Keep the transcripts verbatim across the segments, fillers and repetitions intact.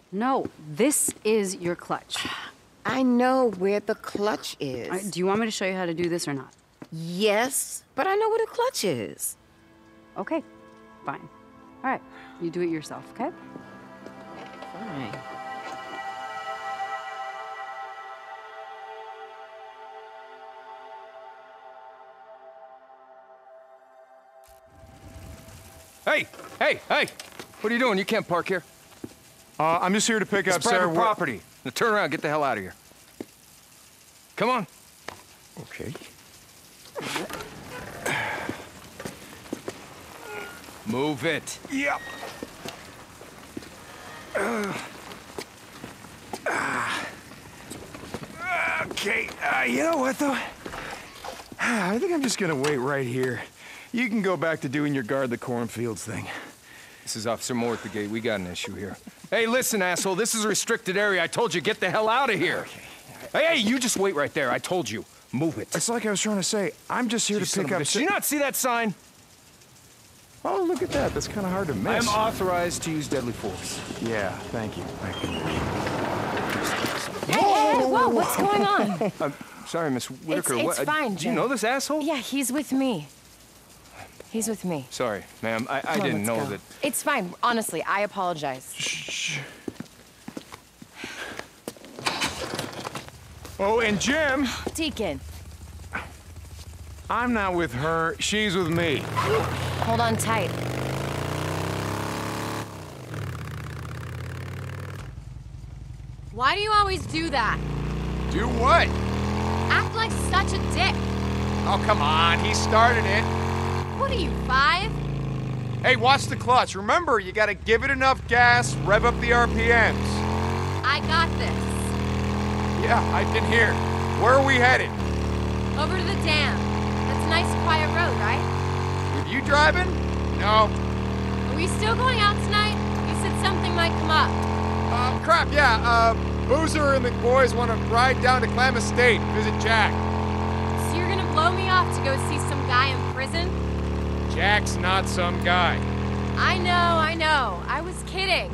No, this is your clutch. I know where the clutch is. Right, do you want me to show you how to do this or not? Yes, but I know where the clutch is. Okay, fine. All right, you do it yourself, okay? Fine. Hey, hey, hey! What are you doing? You can't park here. Uh, I'm just here to pick It's up private Sarah. property. Now turn around, get the hell out of here. Come on. Okay. Move it. Yep. Uh, uh, okay. Uh, you know what, though? I think I'm just gonna wait right here. You can go back to doing your guard the cornfields thing. This is Officer Moore at the gate. We got an issue here. Hey, listen, asshole. This is a restricted area. I told you, get the hell out of here. Okay. Hey, hey, you just wait right there. I told you. Move it. It's like I was trying to say. I'm just here You to son pick of a up. bitch. Did you not see that sign? Oh, look at that. That's kind of hard to miss. I'm authorized to use deadly force. Yeah, thank you. Thank you. Hey, hey, whoa, what's going on? I'm sorry, Miss Whitaker. It's, what, it's fine, Do you Jim. know this asshole? Yeah, he's with me. He's with me. Sorry, ma'am. I, I Come on, didn't let's know go. that. It's fine. Honestly, I apologize. Shh. Oh, and Jim, Deacon, I'm not with her. She's with me. hold on tight. Why do you always do that? Do what? Act like such a dick. Oh, come on. He started it. What are you, five? Hey, watch the clutch. Remember, you gotta give it enough gas, rev up the R P Ms. I got this. Yeah, I can hear. Where are we headed? Over to the dam. That's a nice quiet road, right? With you driving? No. Are we still going out tonight? You said something might come up. Uh, crap, yeah. Uh, Boozer and the boys want to ride down to Clam Estate, visit Jack. So you're gonna blow me off to go see some guy in prison? Jack's not some guy. I know, I know. I was kidding.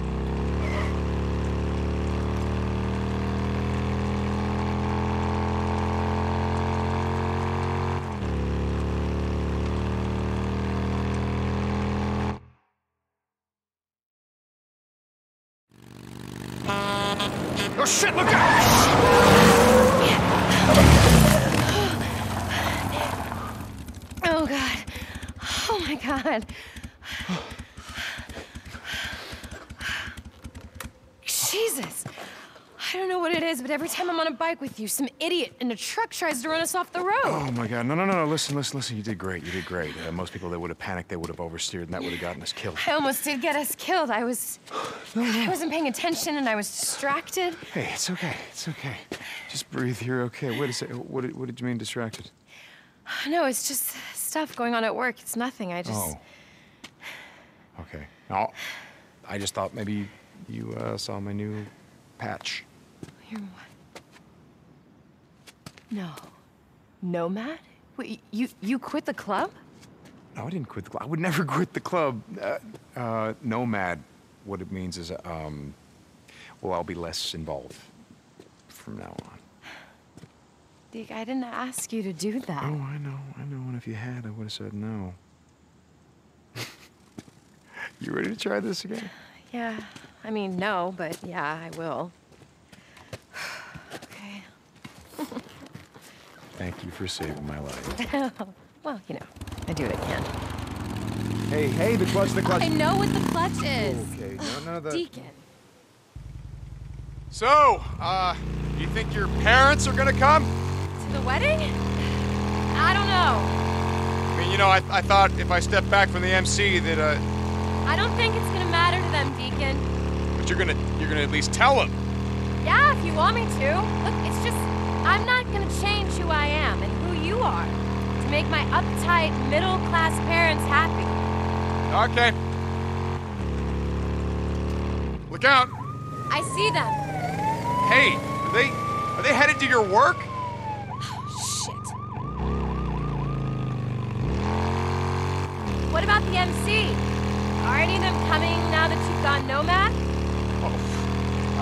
Oh, shit, look out! Oh, God. Oh, my God. Jesus. I don't know what it is, but every time I'm on a bike with you, some idiot in a truck tries to run us off the road. Oh my God! No, no, no, no! Listen, listen, listen! You did great. You did great. Uh, most people, they would have panicked. They would have oversteered, and that would have gotten us killed. I almost did get us killed. I was... I wasn't paying attention, and I was distracted. Hey, it's okay. It's okay. Just breathe. You're okay. Wait a second. What did, what did you mean distracted? No, it's just stuff going on at work. It's nothing. I just... Oh. Okay. No, I just thought maybe you uh, saw my new patch. You're what? No. Nomad? Wait, you, you quit the club? No, I didn't quit the club. I would never quit the club. Uh, uh, nomad, what it means is, um, well, I'll be less involved from now on. Deke, I didn't ask you to do that. Oh, I know, I know. And if you had, I would have said no. You ready to try this again? Yeah. I mean, no, but yeah, I will. Okay. Thank you for saving my life. Well, you know, I do what I can. Hey, hey, the clutch, the clutch. I know what the clutch is. Okay, no, no, the... Deacon. So, uh, you think your parents are gonna come? To the wedding? I don't know. I mean, you know, I, I thought if I stepped back from the M C that, uh, I don't think it's gonna matter to them, Deacon. but you're gonna, you're gonna at least tell them. Yeah, if you want me to. Look, it's just, I'm not gonna change who I am and who you are to make my uptight, middle-class parents happy. Okay. Look out. I see them. Hey, are they, are they headed to your work? Shit. What about the M C? Are any of them coming now that you've gone Nomad? Oh,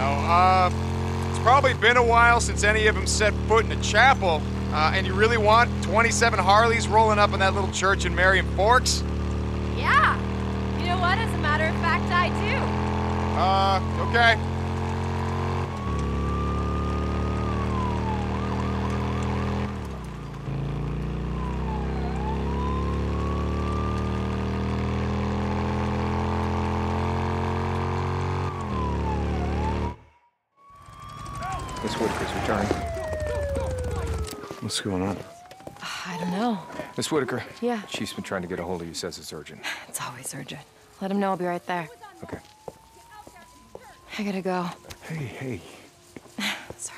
know, uh, it's probably been a while since any of them set foot in a chapel. Uh, and you really want twenty-seven Harleys rolling up in that little church in Marion Forks? Yeah. You know what? As a matter of fact, I do. Uh, okay. Miss Whitaker's returning. What's going on? I don't know. Miss Whitaker. Yeah. Chief's been trying to get a hold of you, says it's urgent. It's always urgent. Let him know I'll be right there. Okay. I gotta go. Hey, hey. Sorry.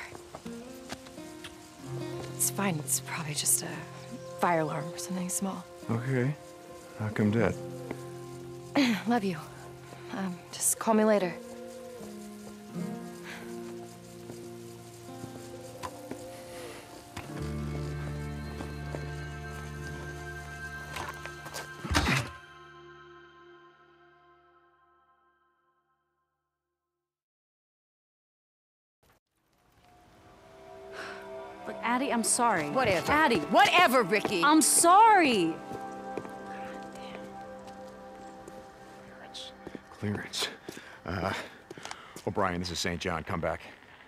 It's fine. It's probably just a fire alarm or something small. Okay. How come dead? Love you. Um, just call me later. Look, Addie, I'm sorry. Whatever. Addie, Whatever, Ricky. I'm sorry. Clearance. Clearance. Uh, O'Brien, this is Saint John. Come back.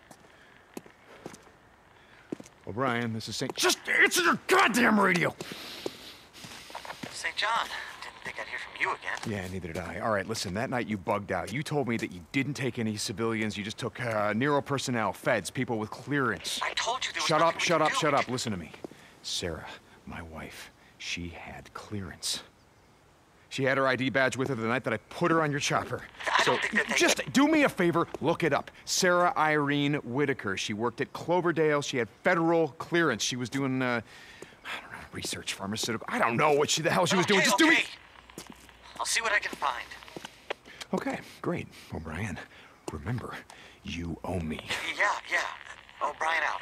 O'Brien, this is Saint... Just answer your goddamn radio! Saint John, didn't think I'd hear from you again. Yeah, neither did I. All right, listen, that night you bugged out. You told me that you didn't take any civilians. You just took uh, Nero personnel, feds, people with clearance. I told you there was Shut nothing up, we shut could up, do. shut up. Listen to me. Sarah, my wife, she had clearance. She had her I D badge with her the night that I put her on your chopper. I so don't think that they... just do me a favor, look it up. Sarah Irene Whitaker. She worked at Cloverdale. She had federal clearance. She was doing, uh, I don't know, research, pharmaceutical. I don't know what she, the hell she was okay, doing. Just okay. do me. I'll see what I can find. Okay, great. O'Brien, remember, you owe me. Yeah, yeah. O'Brien out.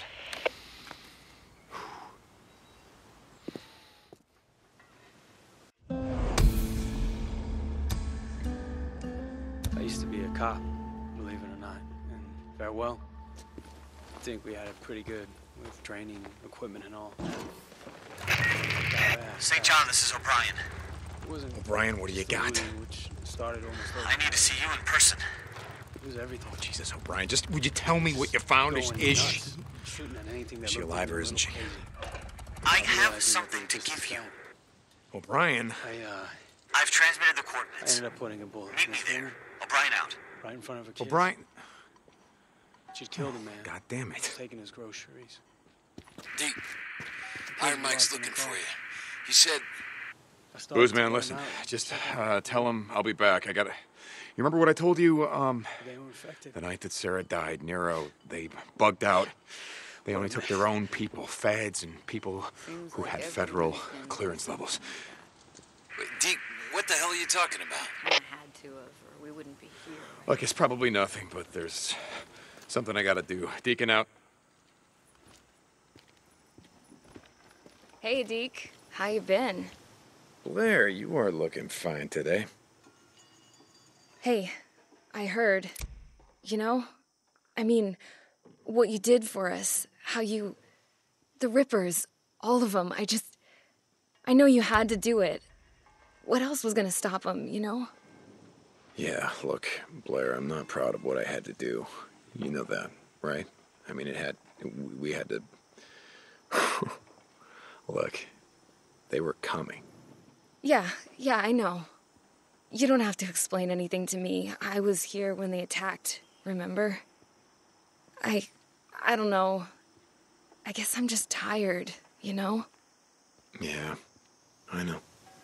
I used to be a cop, believe it or not, and farewell. I think we had it pretty good with training, equipment, and all. Saint John, this is O'Brien. It wasn't O'Brien, what do you just the got? looting, which started almost over. I need to see you in person. It was everything. Oh, Jesus, O'Brien, just would you tell me what you found? Is, Going is nuts, she... shooting at anything that Is she looked alive like or a isn't little she? crazy. I Not have realizing something that to they just give you. found- O'Brien? I, uh, I've transmitted the I coordinates. ended up putting a bullet Meet in me this there. woman O'Brien out. right in front of her kids. O'Brien? She'd killed a man. God damn it. Taking his groceries. Deke, Iron Mike's looking for you. He said... I started Booze to man, burn listen. out. Just uh, tell him I'll be back. I gotta... You remember what I told you, um... They were infected. the night that Sarah died, Nero, they bugged out. They only took their own people, feds and people who had federal clearance levels. Wait, Deke, what the hell are you talking about? We had to have, or we wouldn't be here. Look, it's probably nothing, but there's something I gotta do. Deacon out. Hey, Deke. How you been? Blair, you are looking fine today. Hey, I heard. You know? I mean, what you did for us. How you... The Rippers. All of them. I just... I know you had to do it. What else was gonna stop them, you know? Yeah, look, Blair, I'm not proud of what I had to do. You know that, right? I mean, it had... We had to... Look, they were coming. Yeah, yeah, I know. You don't have to explain anything to me. I was here when they attacked, remember? I... I don't know. I guess I'm just tired, you know? Yeah, I know.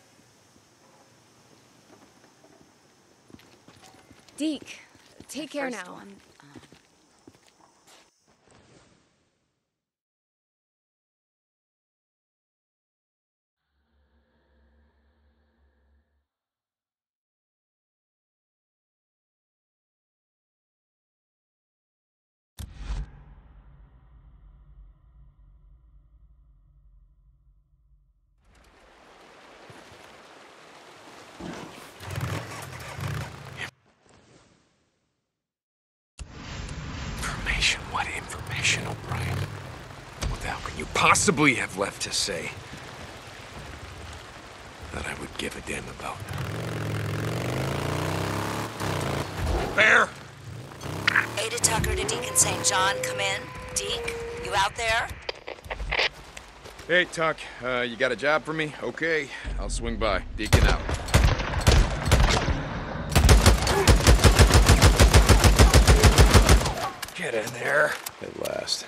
Deke, take care First now. one. Information? What information, O'Brien? What the hell can you possibly have left to say that I would give a damn about? Bear! Ada Tucker to Deacon Saint John, come in. Deke, you out there? Hey, Tuck, uh, you got a job for me? Okay, I'll swing by. Deacon out. Get in there. At last.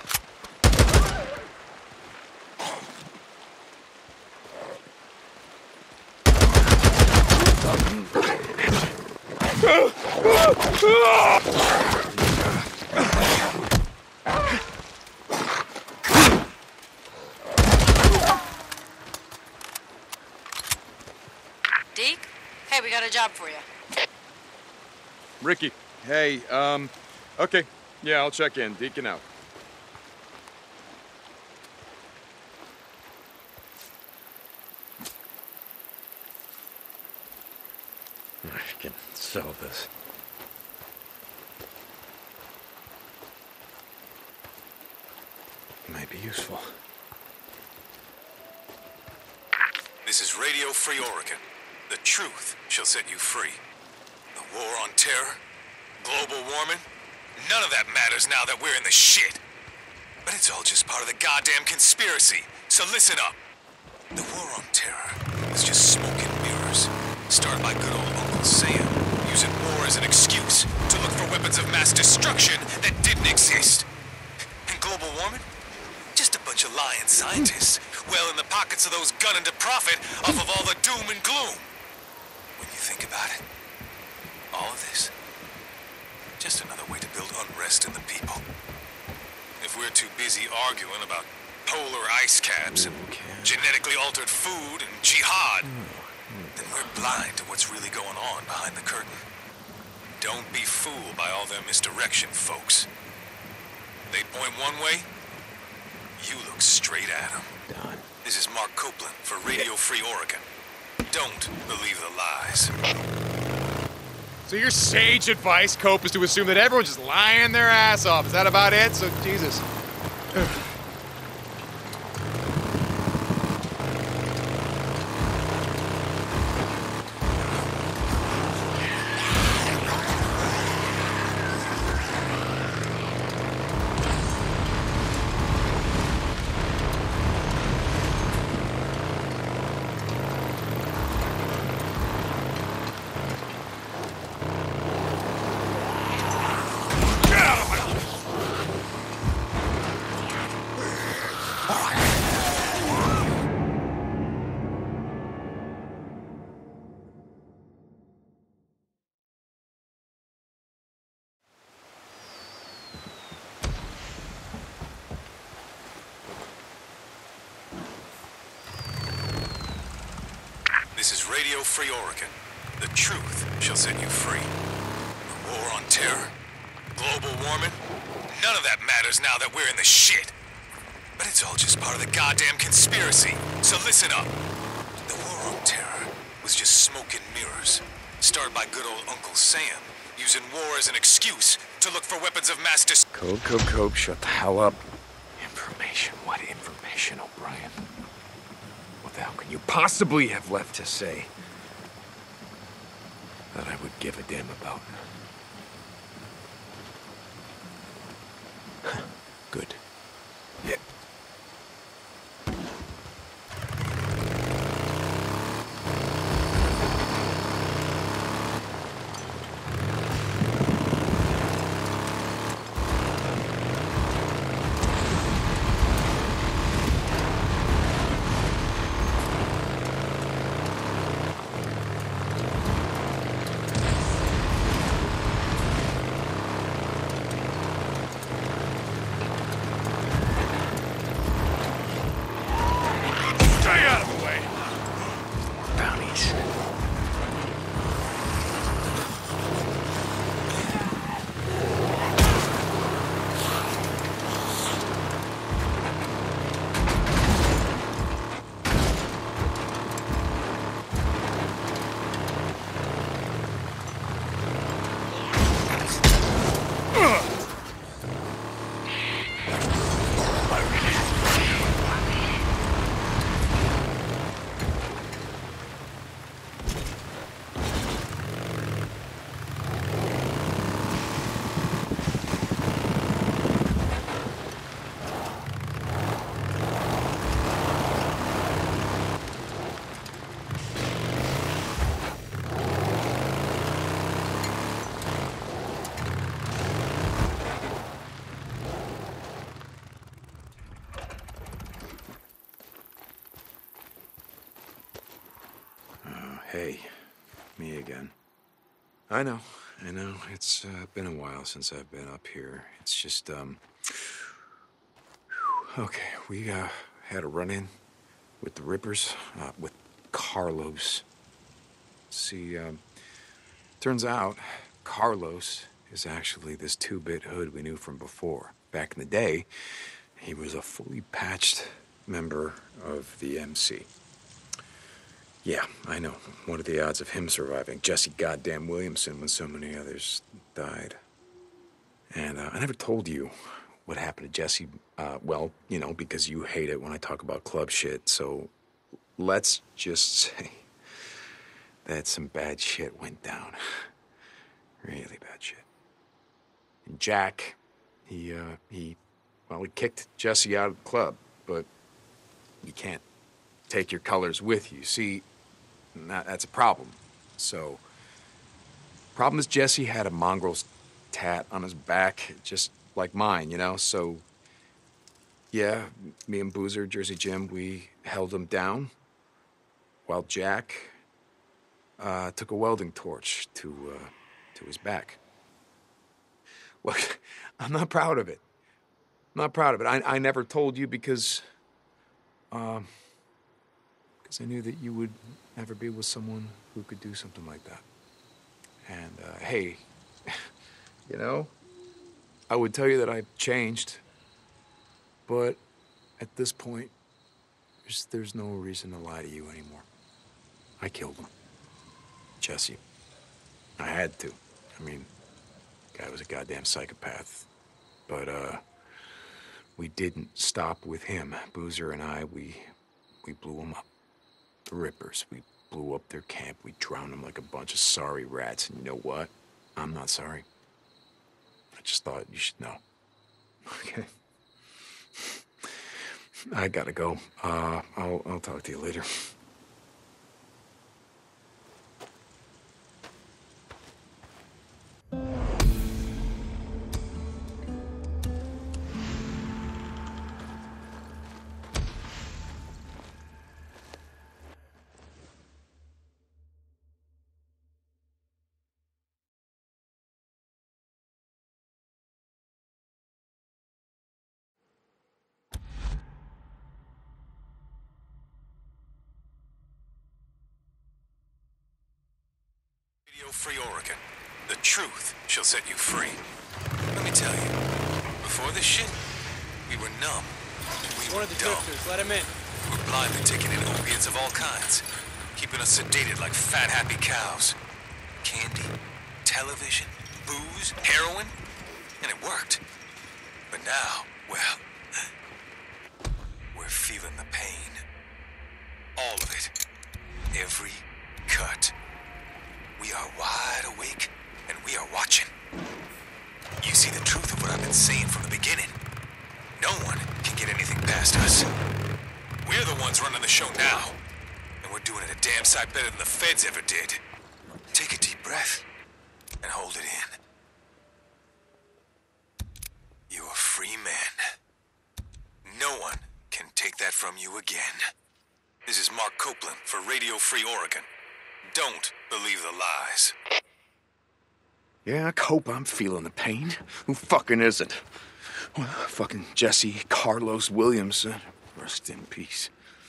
Deke? Hey, we got a job for you. Ricky, hey, um, okay. Yeah, I'll check in. Deacon out. I can sell this. Might be useful. This is Radio Free Oregon. The truth shall set you free. The war on terror, global warming, none of that matters now that we're in the shit. But it's all just part of the goddamn conspiracy, so listen up. The war on terror was just smoke and mirrors, started by good old Uncle Sam, using war as an excuse to look for weapons of mass destruction that didn't exist. And global warming? Just a bunch of lying scientists, well in the pockets of those gunning to profit off of all the doom and gloom. When you think about it, all of this, just another way to build unrest in the people. If we're too busy arguing about polar ice caps and genetically altered food and jihad, then we're blind to what's really going on behind the curtain. Don't be fooled by all them misdirection folks. They point one way, you look straight at them. Done. This is Mark Copeland for Radio Free Oregon. Don't believe the lies. So your sage advice, Cope, is to assume that everyone's just lying their ass off. Is that about it? So, Jesus. This is Radio Free Oregon. The truth shall set you free. The war on terror, global warming, none of that matters now that we're in the shit. But it's all just part of the goddamn conspiracy, so listen up. The war on terror was just smoke and mirrors, started by good old Uncle Sam, using war as an excuse to look for weapons of mass destruction. Cope, Cope, Cope, shut the hell up. Information? What information, O'Brien? What the hell can you possibly have left to say that I would give a damn about? Good. Yeah. Hey, me again. I know, I know. It's uh, been a while since I've been up here. It's just, um... okay, we uh, had a run-in with the Rippers, uh, with Carlos. See, um, turns out Carlos is actually this two-bit hood we knew from before. Back in the day, he was a fully patched member of the M C. Yeah, I know. What are the odds of him surviving Jesse goddamn Williamson when so many others died? And uh, I never told you what happened to Jesse, uh, well, you know, because you hate it when I talk about club shit, so let's just say that some bad shit went down. Really bad shit. And Jack, he, uh, he, well, he kicked Jesse out of the club, but you can't take your colors with you. See, that, that's a problem. So, problem is Jesse had a mongrel's tat on his back, just like mine, you know? So, yeah, me and Boozer, Jersey Jim, we held him down, while Jack uh, took a welding torch to, uh, to his back. Well, I'm not proud of it. I'm not proud of it. I, I never told you because, um, because I knew that you would never be with someone who could do something like that. And, uh, hey, you know, I would tell you that I've changed, but at this point, there's, there's no reason to lie to you anymore. I killed him. Jesse. I had to. I mean, guy was a goddamn psychopath. But, uh, we didn't stop with him. Boozer and I, we, we blew him up. The Rippers, we blew up their camp. We drowned them like a bunch of sorry rats. And you know what? I'm not sorry. I just thought you should know. Okay. I gotta go. Uh, I'll, I'll talk to you later. Radio Free Oregon. The truth shall set you free. Let me tell you, before this shit, we were numb. We One were of the dumb. drifters, let him in. We were blindly taking in opiates of all kinds, keeping us sedated like fat, happy cows. Candy, television, booze, heroin, and it worked. But now, well, we're feeling the pain. All of it. Every cut. We are wide awake, and we are watching. You see the truth of what I've been saying from the beginning. No one can get anything past us. We're the ones running the show now, and we're doing it a damn sight better than the feds ever did. Take a deep breath and hold it in. You're a free man. No one can take that from you again. This is Mark Copeland for Radio Free Oregon. Don't believe the lies. Yeah, I hope I'm feeling the pain. Who fucking isn't? Well, fucking Jesse Carlos Williamson. Rest in peace.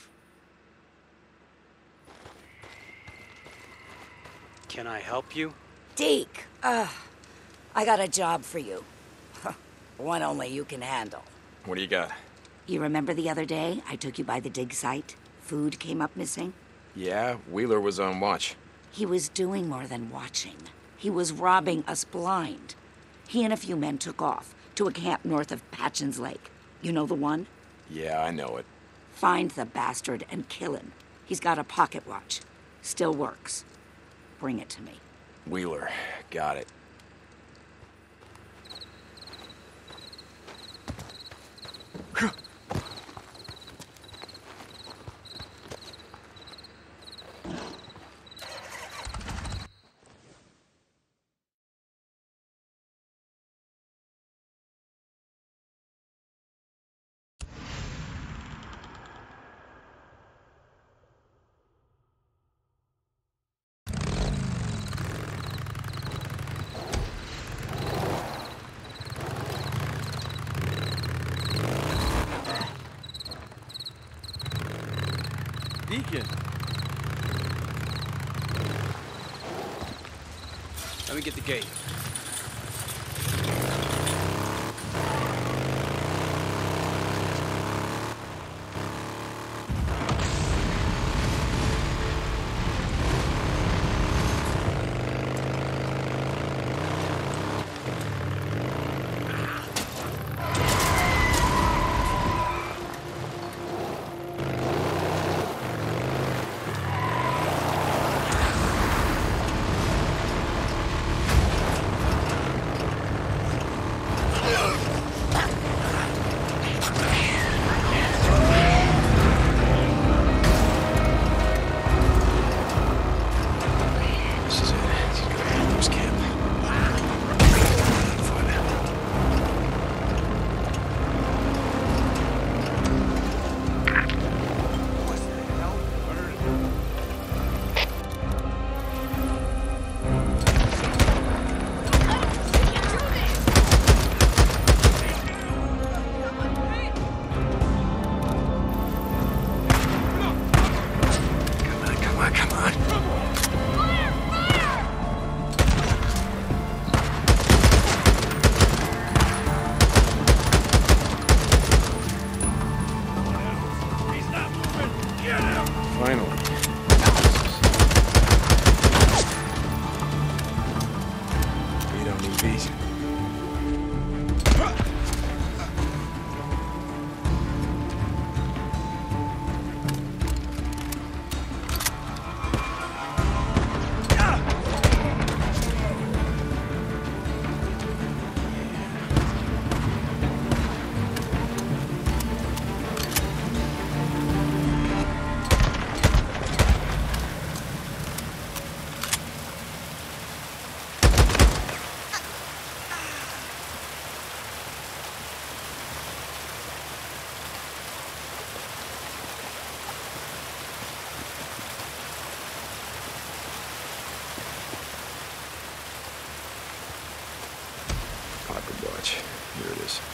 Can I help you? Deke, uh, I got a job for you. One only you can handle. What do you got? You remember the other day I took you by the dig site? Food came up missing? Yeah, Wheeler was on watch. He was doing more than watching. He was robbing us blind. He and a few men took off to a camp north of Patchen's Lake. You know the one? Yeah, I know it. Find the bastard and kill him. He's got a pocket watch. Still works. Bring it to me. Wheeler, got it. Deacon. Let me get the gate. Here it is.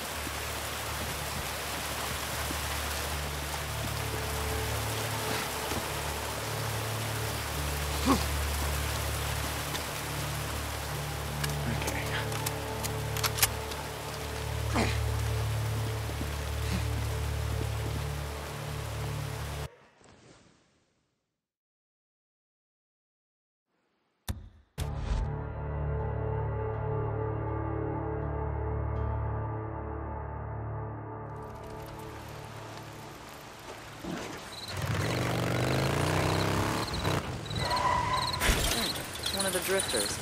One of the drifters.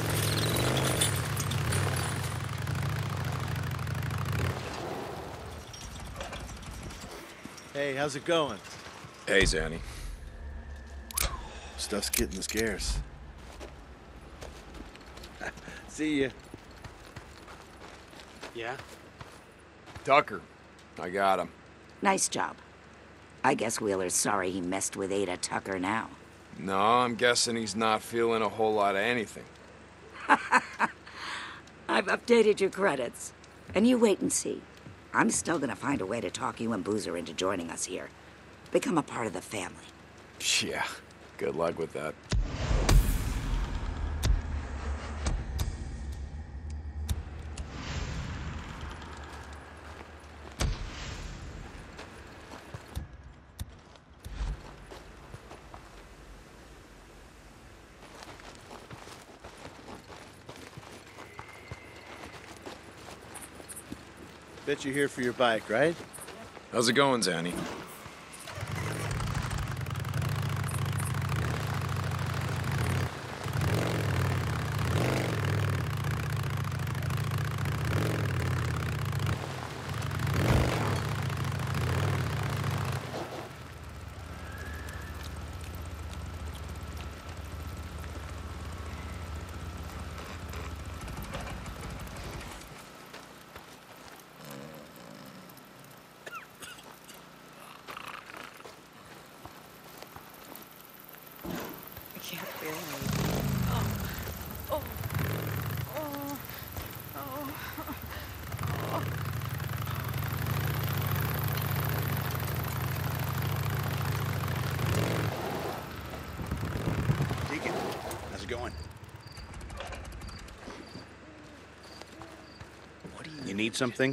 Hey, how's it going? Hey, Zanny. Stuff's getting scarce. See ya. Yeah? Tucker. I got him. Nice job. I guess Wheeler's sorry he messed with Ada Tucker now. No, I'm guessing he's not feeling a whole lot of anything. I've updated your credits. And you wait and see. I'm still gonna find a way to talk you and Boozer into joining us here. Become a part of the family. Yeah, good luck with that. Bet you're here for your bike, right? How's it going, Zanny? need something?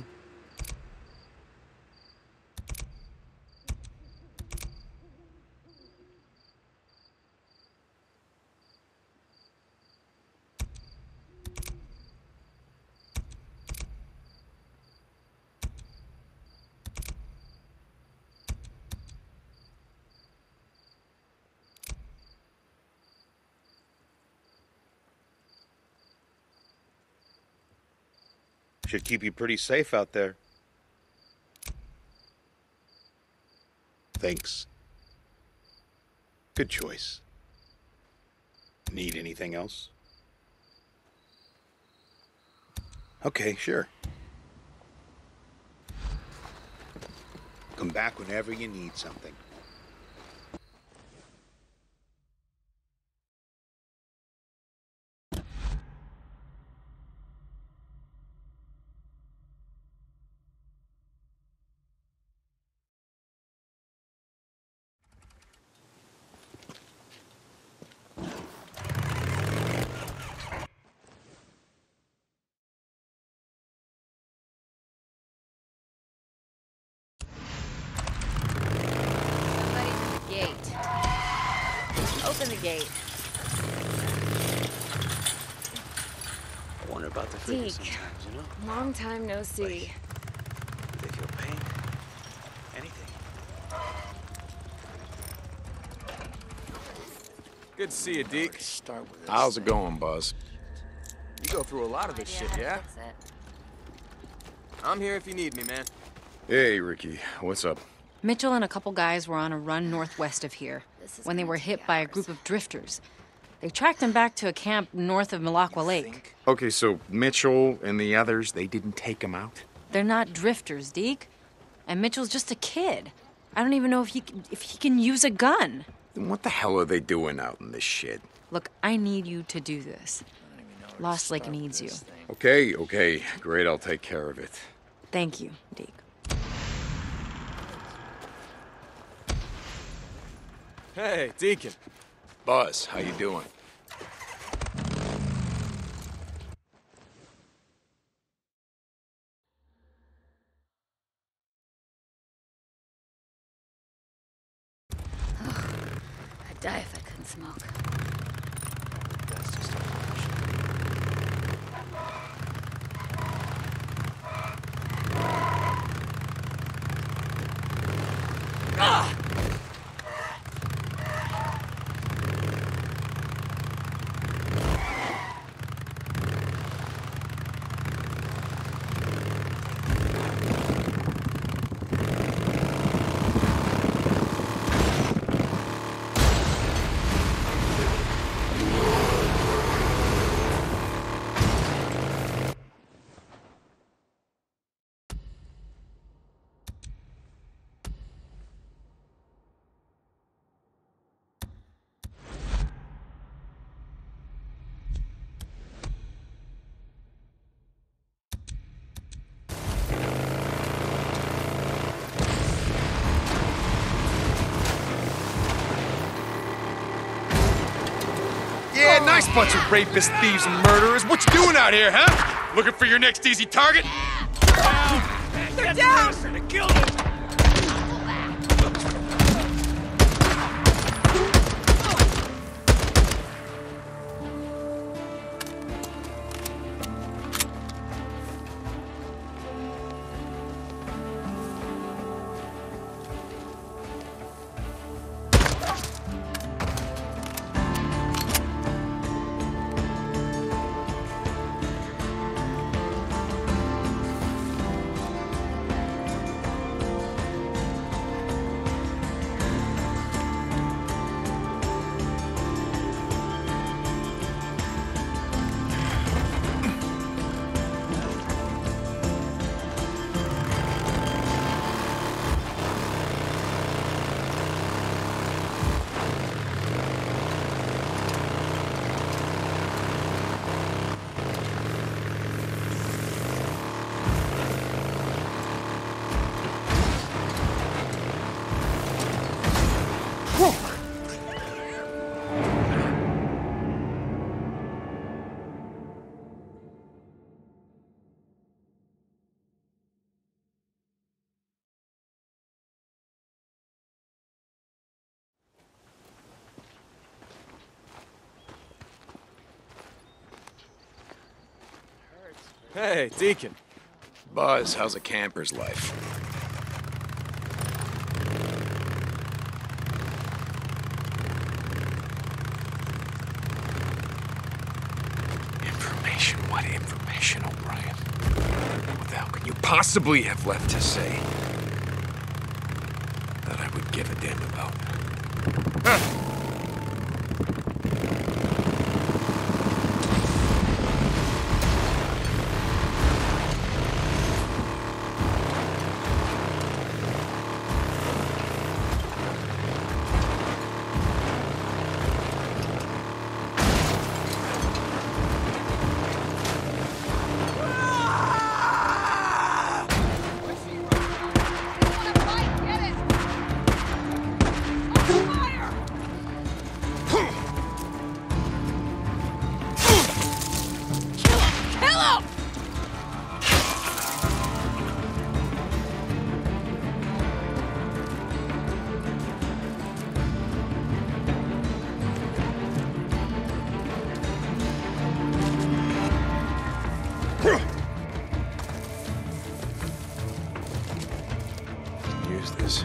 Should keep you pretty safe out there. Thanks. Good choice. Need anything else? Okay, sure. Come back whenever you need something. Open the gate. I wonder about the freaking Deke, sometimes, you know? long time no see. Like, do they feel pain? Anything? Good to see you, Deke. Start with this. How's it going, Buzz? You go through a lot of this shit, yeah? That's it. I'm here if you need me, man. Hey, Ricky. What's up? Mitchell and a couple guys were on a run northwest of here when they were hit by a group of drifters. They tracked them back to a camp north of Malacqua Lake. Okay, so Mitchell and the others, they didn't take him out? They're not drifters, Deke. And Mitchell's just a kid. I don't even know if he can, if he can use a gun. Then what the hell are they doing out in this shit? Look, I need you to do this. Lost Lake needs you. Okay, okay. Great, I'll take care of it. Thank you, Deke. Hey, Deacon. Buzz, how you doing? I'd die if I couldn't smoke. Yeah, nice bunch of rapists, thieves, and murderers. What you doing out here, huh? Looking for your next easy target? They're down! Kill them! Hey, Deacon. Buzz, how's a camper's life? Information? What information, O'Brien? What the hell could you possibly have left to say that I would give a damn about? Huh. Use this.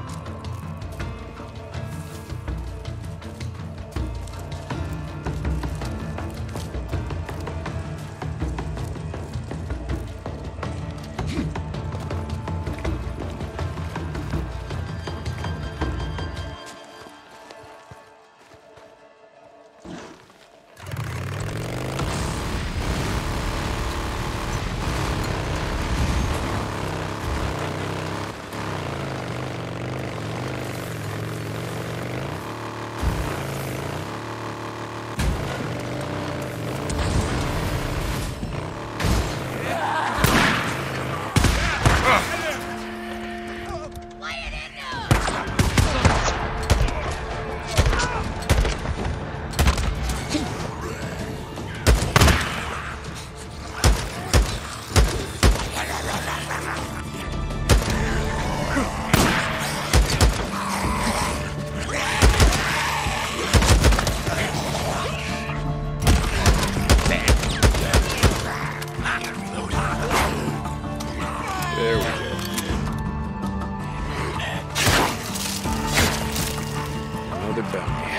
There we go. Another bounty.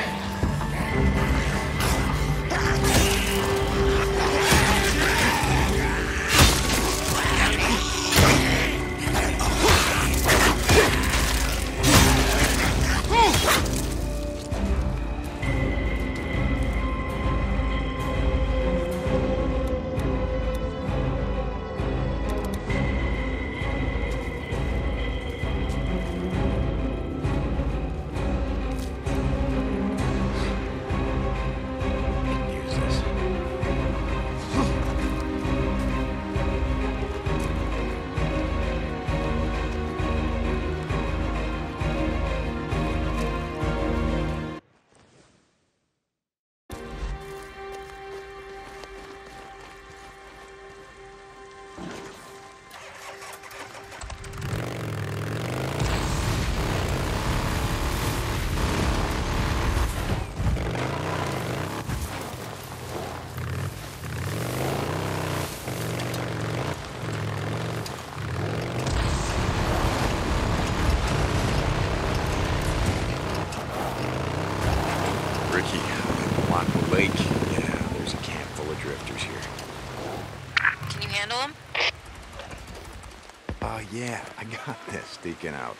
Ricky, Malacca Lake. Yeah, there's a camp full of drifters here. Can you handle them? Uh, yeah, I got this sneaking out.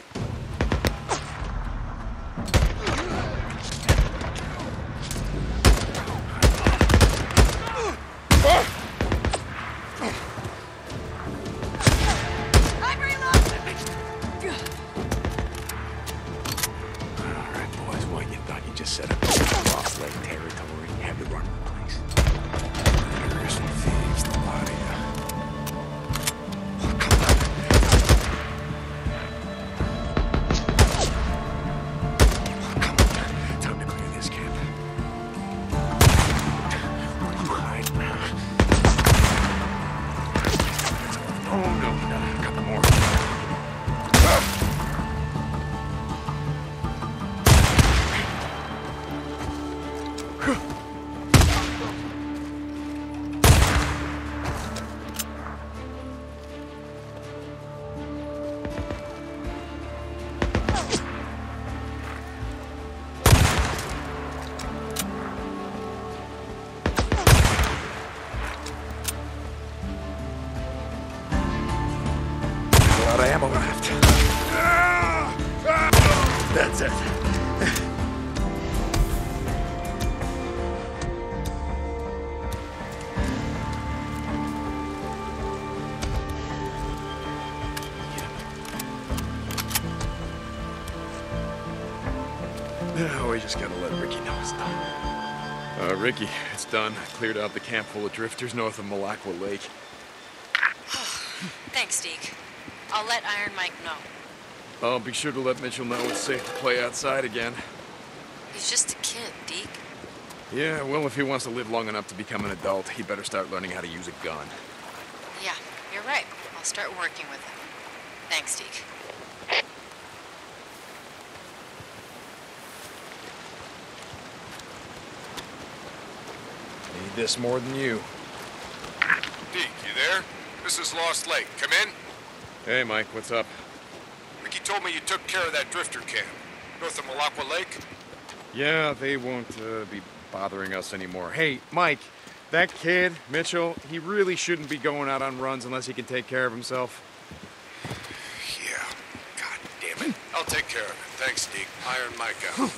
Just set up Lost Lake territory, had to run the place. Murderers and thieves, the lot of you. Come on. Come on. Time to clear this camp. Where do you hide now? Oh, no, no. A couple more. of ammo left. That's it. Now we just gotta let Ricky know it's done. Uh, Ricky, it's done. I cleared out the camp full of drifters north of Malacqua Lake. Thanks, Deke. I'll let Iron Mike know. I'll be sure to let Mitchell know it's safe to play outside again. He's just a kid, Deke. Yeah, well, if he wants to live long enough to become an adult, he better start learning how to use a gun. Yeah, you're right. I'll start working with him. Thanks, Deke. Need this more than you. Deke, you there? This is Lost Lake. Come in. Hey, Mike, what's up? Ricky told me you took care of that drifter camp, north of Malacqua Lake. Yeah, they won't uh, be bothering us anymore. Hey, Mike, that kid, Mitchell, he really shouldn't be going out on runs unless he can take care of himself. Yeah. God damn it. I'll take care of it. Thanks, Deke. Iron Mike out.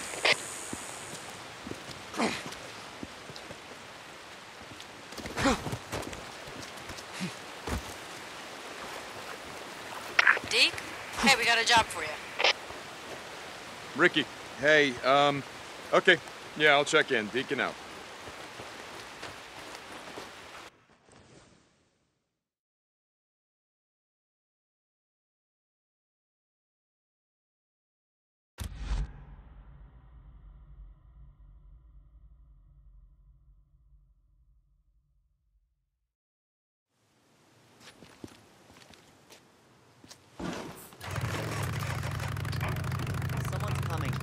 Deke? Hey, we got a job for you. Ricky, hey, um, okay. Yeah, I'll check in. Deacon out. Someone's coming.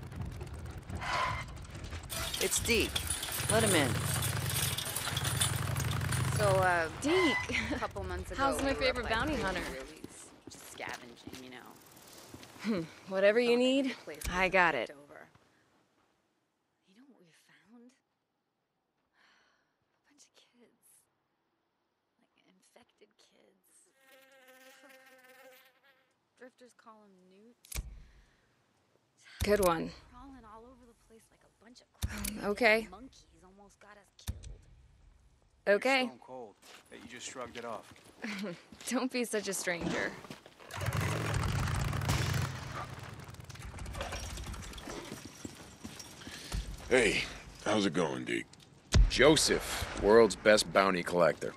It's Deke. Let him in. So, uh, Deke. A couple months ago, How's my we were favorite up, like, bounty really, hunter? really just scavenging, you know. Hmm, whatever you need, Place I got it. over. You know what we found? A bunch of kids. Like infected kids. Drifters call them newts. Good one. Crawling all over the place like a bunch of crazy Okay. monkeys almost got us killed. Okay. Stone cold that you just shrugged it off. Don't be such a stranger. Hey, how's it going, Deke? Joseph, world's best bounty collector.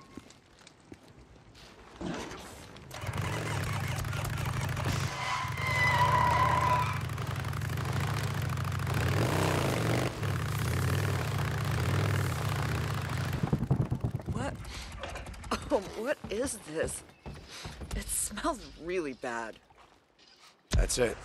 What? Oh, what is this? It smells really bad. That's it.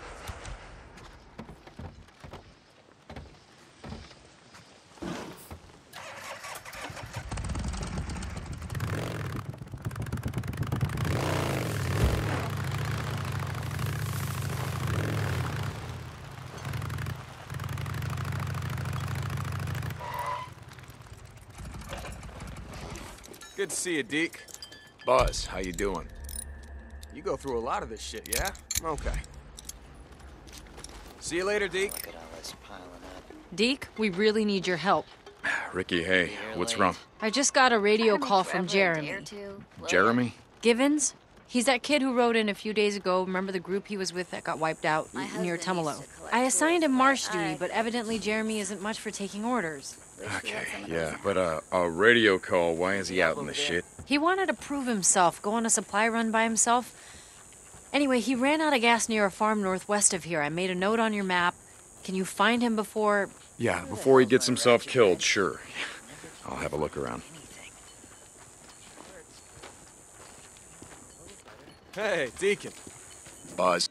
Good to see you, Deke. Buzz, how you doing? You go through a lot of this shit, yeah? Okay. See you later, Deke. Look at all this piling up. Deke, we really need your help. Ricky, hey, what's wrong? I just got a radio call from Forever, a day Jeremy. or two. Jeremy? Givens? He's that kid who wrote in a few days ago. Remember the group he was with that got wiped out My near husband Tumalo? used to collect I assigned him tools, march but duty, I but evidently Jeremy isn't much for taking orders. Okay, yeah, but uh, a radio call, why is he out in the shit? He wanted to prove himself, go on a supply run by himself. Anyway, he ran out of gas near a farm northwest of here. I made a note on your map. Can you find him before... Yeah, before he gets himself killed, sure. I'll have a look around. Hey, Deacon. Buzz.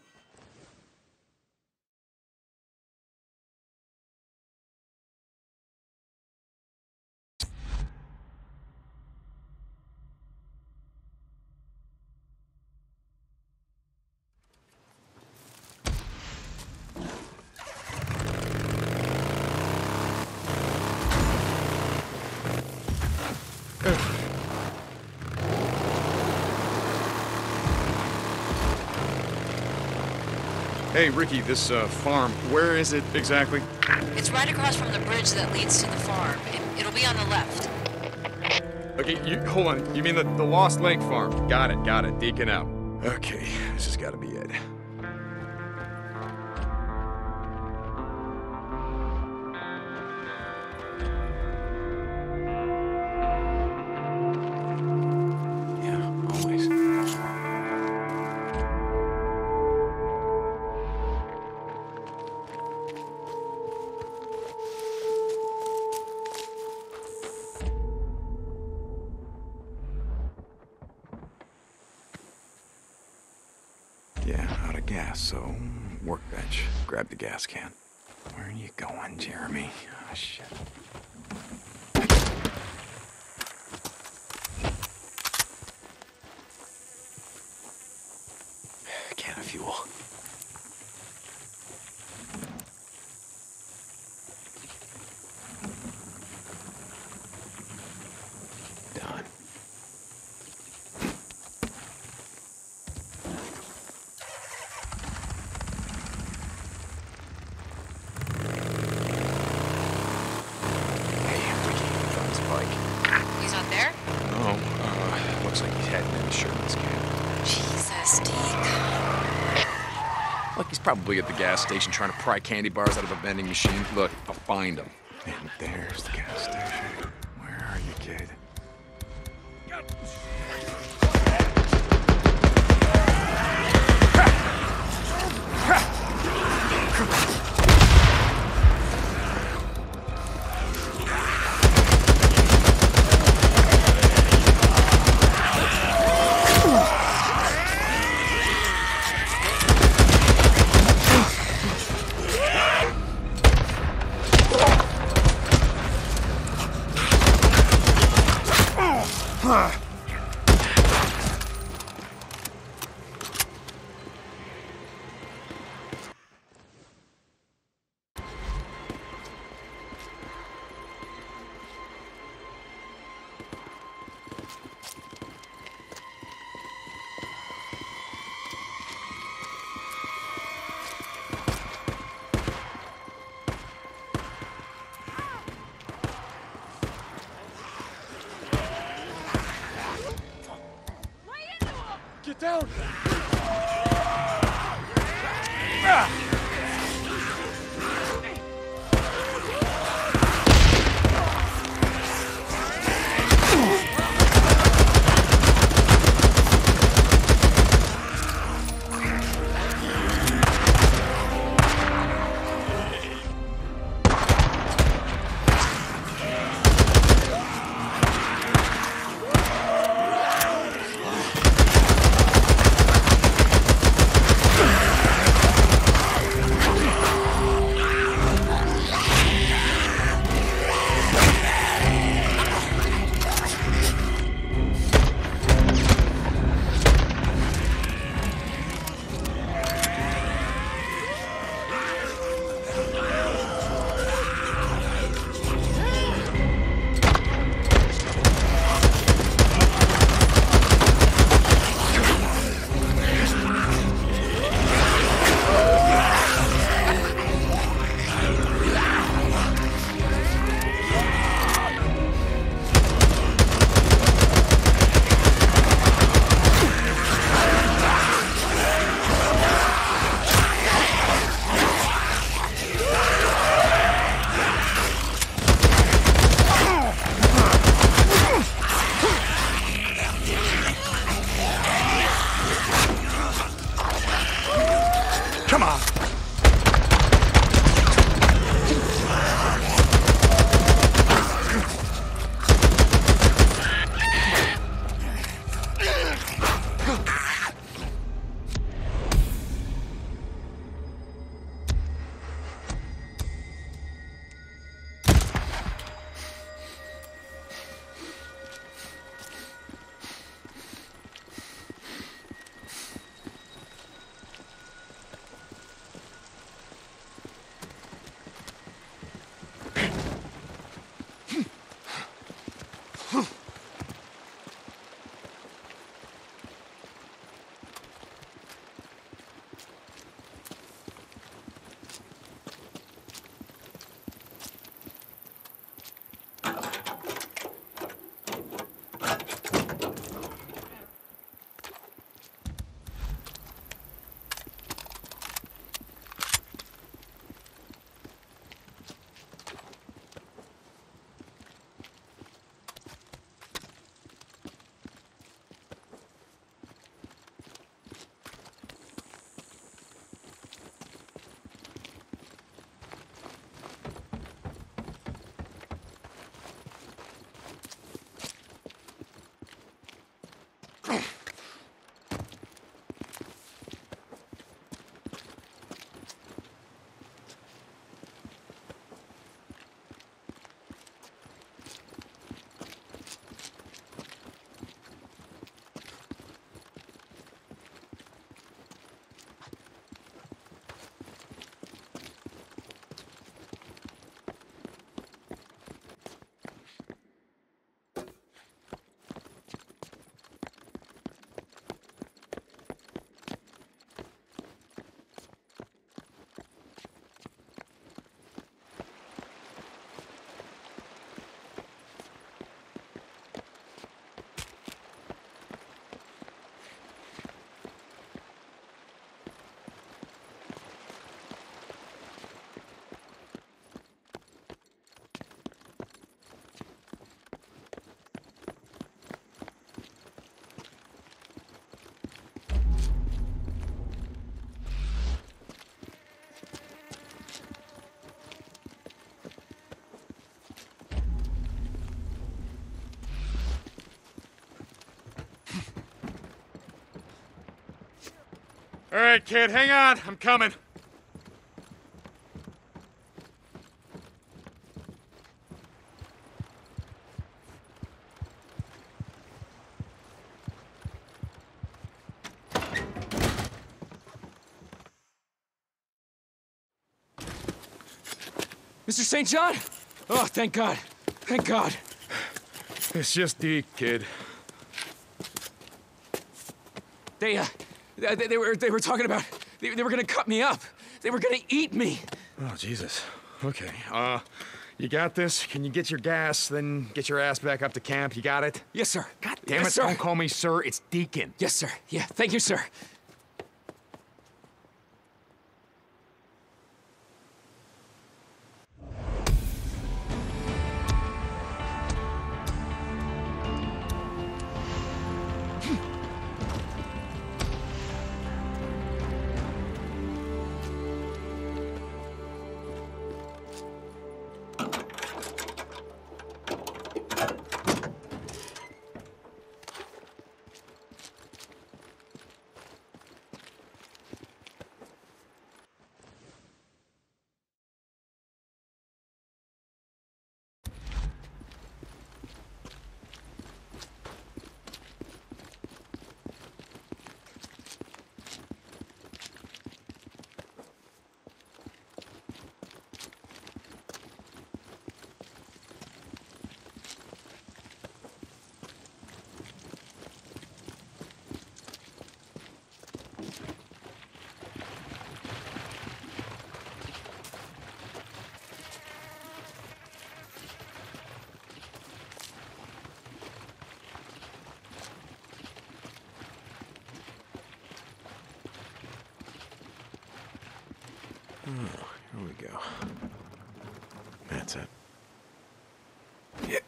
Hey, Ricky, this uh, farm, where is it exactly? It's right across from the bridge that leads to the farm. It, it'll be on the left. Okay, you hold on. You mean the, the Lost Lake farm? Got it, got it. Deacon out. Okay, this has got to be it. Gas, so workbench. Grab the gas can. Where are you going, Jeremy? Oh, shit. Can of fuel. Done. He's not there? No, uh, looks like he's heading into Sherman's camp. Jesus, Deke. Look, he's probably at the gas station trying to pry candy bars out of a vending machine. Look, I'll find him. And there's the gas station. Where are you, kid? Get down! All right, kid, hang on. I'm coming. Mister Saint John? Oh, thank God. Thank God. It's just Deke, kid. They, uh, they, they were, they were talking about, they, they were gonna cut me up. They were gonna eat me. Oh, Jesus. Okay, uh, you got this? Can you get your gas, then get your ass back up to camp? You got it? Yes, sir. God damn Yes, it, sir. don't call me sir, it's Deacon. Yes, sir. Yeah, thank you, sir. Oh, here we go. That's it. Yeah.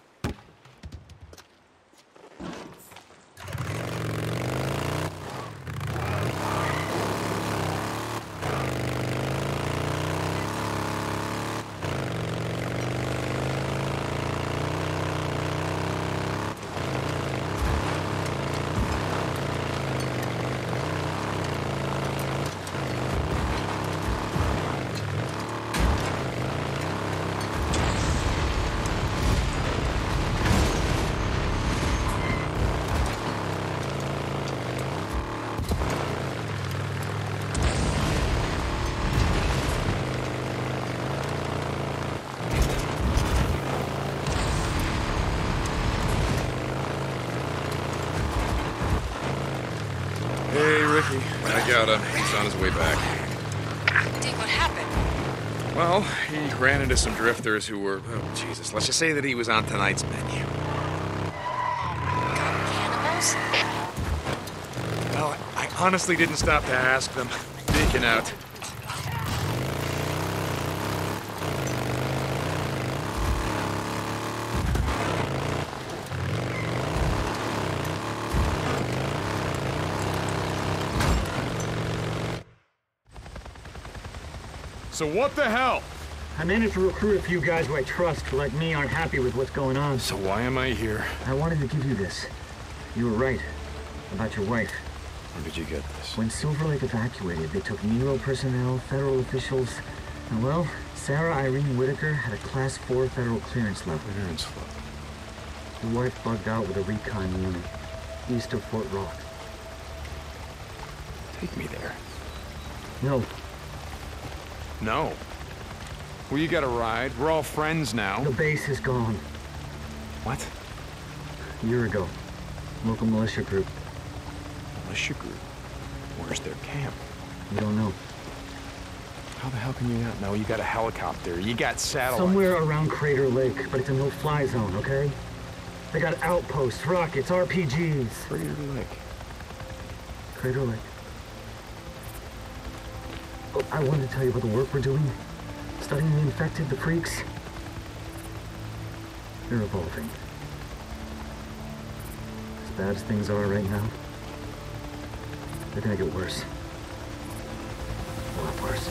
Hey, Ricky. I got him. He's on his way back. Deke, what happened? Well, he ran into some drifters who were, oh, Jesus, let's just say that he was on tonight's menu. Cannibals? Well, I honestly didn't stop to ask them. Deacon out. So what the hell? I managed to recruit a few guys who I trust, who like me aren't happy with what's going on. So why am I here? I wanted to give you this. You were right about your wife. Where did you get this? When Silver Lake evacuated, they took Nero personnel, federal officials, and well, Sarah Irene Whitaker had a class four federal clearance level. Clearance level. Your wife bugged out with a recon unit, east of Fort Rock. Take me there. No. No. Well, you got a ride. We're all friends now. The base is gone. What? A year ago. Local militia group. Militia group? Where's their camp? You don't know. How the hell can you not know? You got a helicopter. You got satellites. Somewhere around Crater Lake, but it's a no-fly zone, okay? They got outposts, rockets, R P Gs. Crater Lake. Crater Lake. Oh, I wanted to tell you about the work we're doing. Studying the infected, the freaks. They're evolving. As bad as things are right now, they're gonna get worse. A lot worse.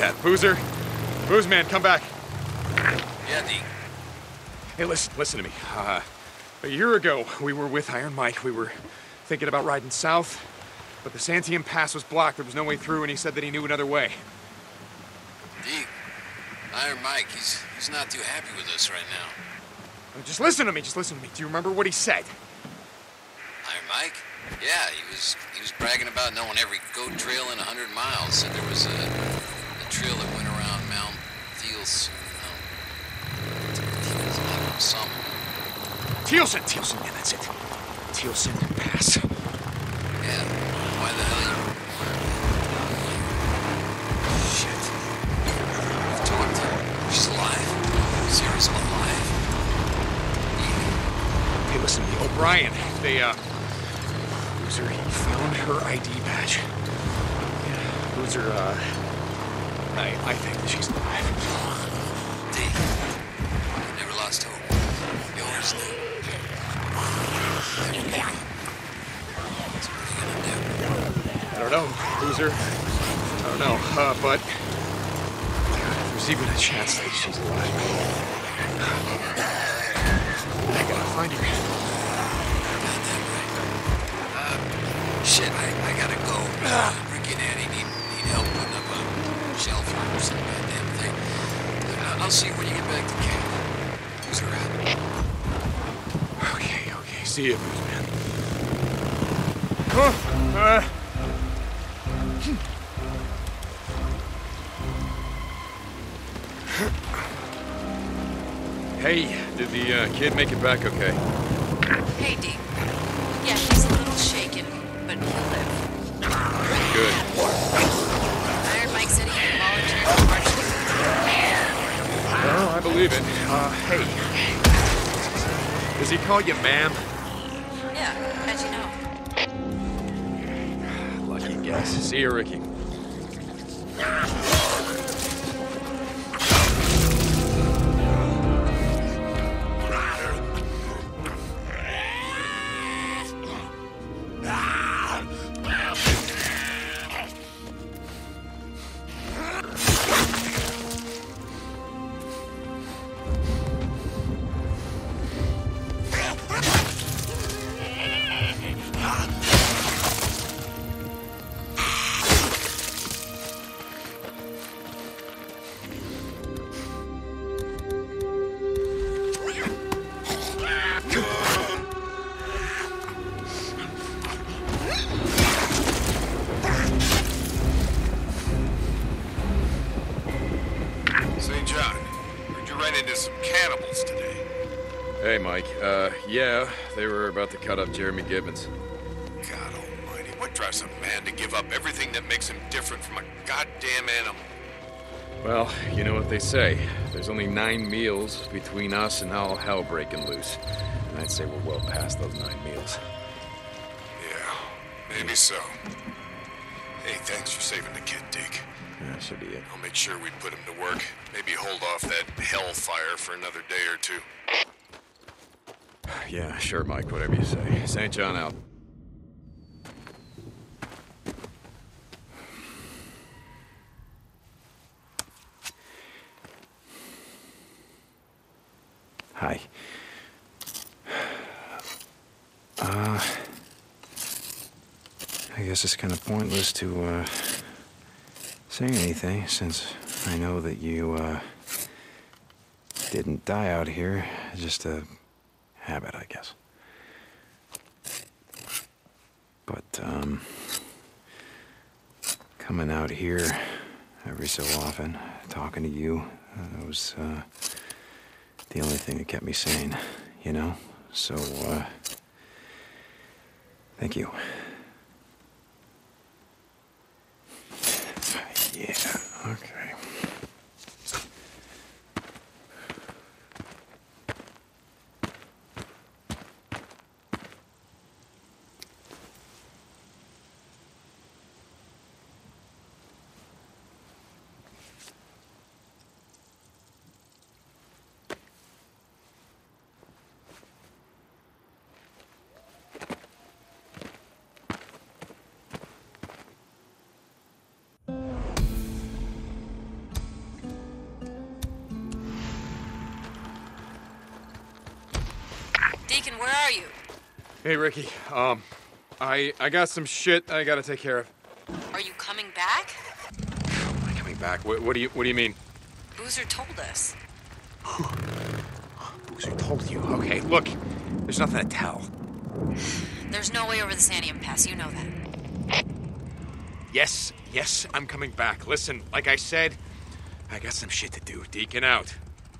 that? Boozer? Booze man, come back. Yeah, Deke. Hey, listen, listen to me. Uh, a year ago, we were with Iron Mike. We were thinking about riding south, but the Santiam Pass was blocked. There was no way through, and he said that he knew another way. Deke, Iron Mike, he's he's not too happy with us right now. Just listen to me, just listen to me. Do you remember what he said? Iron Mike? Yeah, he was he was bragging about knowing every goat trail in a hundred miles. Said there was a, a trail that went around Mount Thielsen. No, some. Thielsen, Thielsen, yeah, that's it. Thielsen Pass. Yeah, why the hell you... Shit. I've talked to her. She's alive. Sarah's alive. Yeah. Hey, listen to me. O'Brien, they, uh... Boozer, he found her I D badge. Yeah, Boozer, uh... I, I think that she's alive. Deke, you never lost hope. You always knew. I don't know, Boozer. I don't know, uh, but... there's even a chance that she's alive. I gotta find her. Uh, shit, I, I gotta go. Uh, Ricky and Annie need, need help putting up a shelf or some goddamn thing. Uh, I'll see you when you get back to camp. Who's around? Okay, okay. See you, Booze man. Oh, uh... Hey, did the uh, kid make it back okay? Hey, Deke. Yeah, he's a little shaken, but he'll live. Good. Iron Mike said he volunteered to march with him. Well, I believe it. Uh, hey. Does he call you ma'am? Yeah, how'd you know? Lucky guess. See you, Ricky. Hey, Mike. Uh, yeah, they were about to cut up Jeremy Gibbons. God almighty, what drives a man to give up everything that makes him different from a goddamn animal? Well, you know what they say. There's only nine meals between us and all hell breaking loose. And I'd say we're well past those nine meals. Yeah, maybe so. Hey, thanks for saving the kid, Deke. That should be it. I'll make sure we put him to work. Maybe hold off that hellfire for another day or two. Yeah, sure, Mike, whatever you say. Saint John out. Hi. Uh... I guess it's kind of pointless to, uh... say anything, since I know that you, uh... didn't die out here. Just a... habit, I guess. But, um, coming out here every so often, talking to you, uh, was, uh, the only thing that kept me sane, you know? So, uh, thank you. Yeah, okay. Deacon, where are you? Hey, Ricky. Um, I I got some shit I gotta take care of. Are you coming back? Am I coming back? What, what do you What do you mean? Boozer told us. Boozer told you? Okay, look, there's nothing to tell. There's no way over the Santiam Pass, you know that. Yes, yes, I'm coming back. Listen, like I said, I got some shit to do. Deacon out.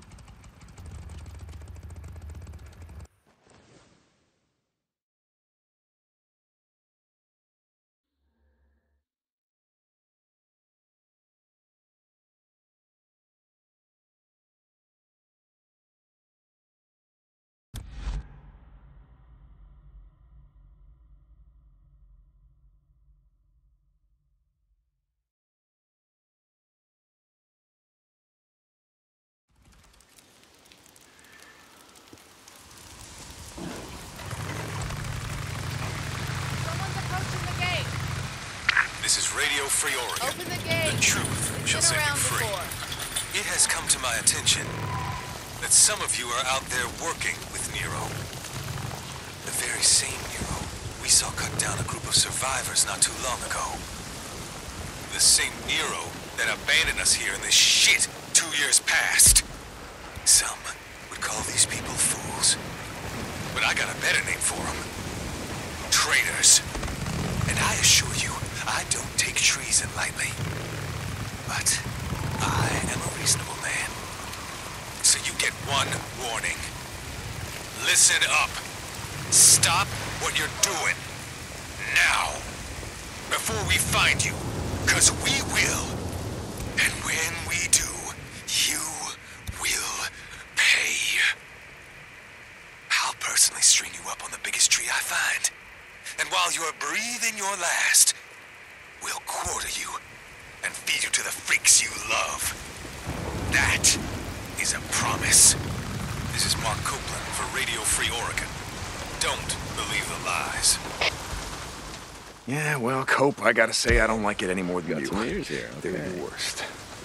This is Radio Free Oregon. Open the gate. The truth shall set you free. Before. It has come to my attention that some of you are out there working with Nero. The very same Nero we saw cut down a group of survivors not too long ago. The same Nero that abandoned us here in this shit two years past. Some would call these people fools. But I got a better name for them. Traitors. And I assure you, I don't take treason lightly. But I am a reasonable man. So you get one warning. Listen up. Stop what you're doing. Now. Before we find you. 'Cause we will. And when we do, you will pay. I'll personally string you up on the biggest tree I find. And while you're breathing your last, we'll quarter you and feed you to the freaks you love. That is a promise. This is Mark Copeland for Radio Free Oregon. Don't believe the lies. Yeah, well, Cope, I gotta say I don't like it any more than Got you. some ears here. Okay. They're the worst.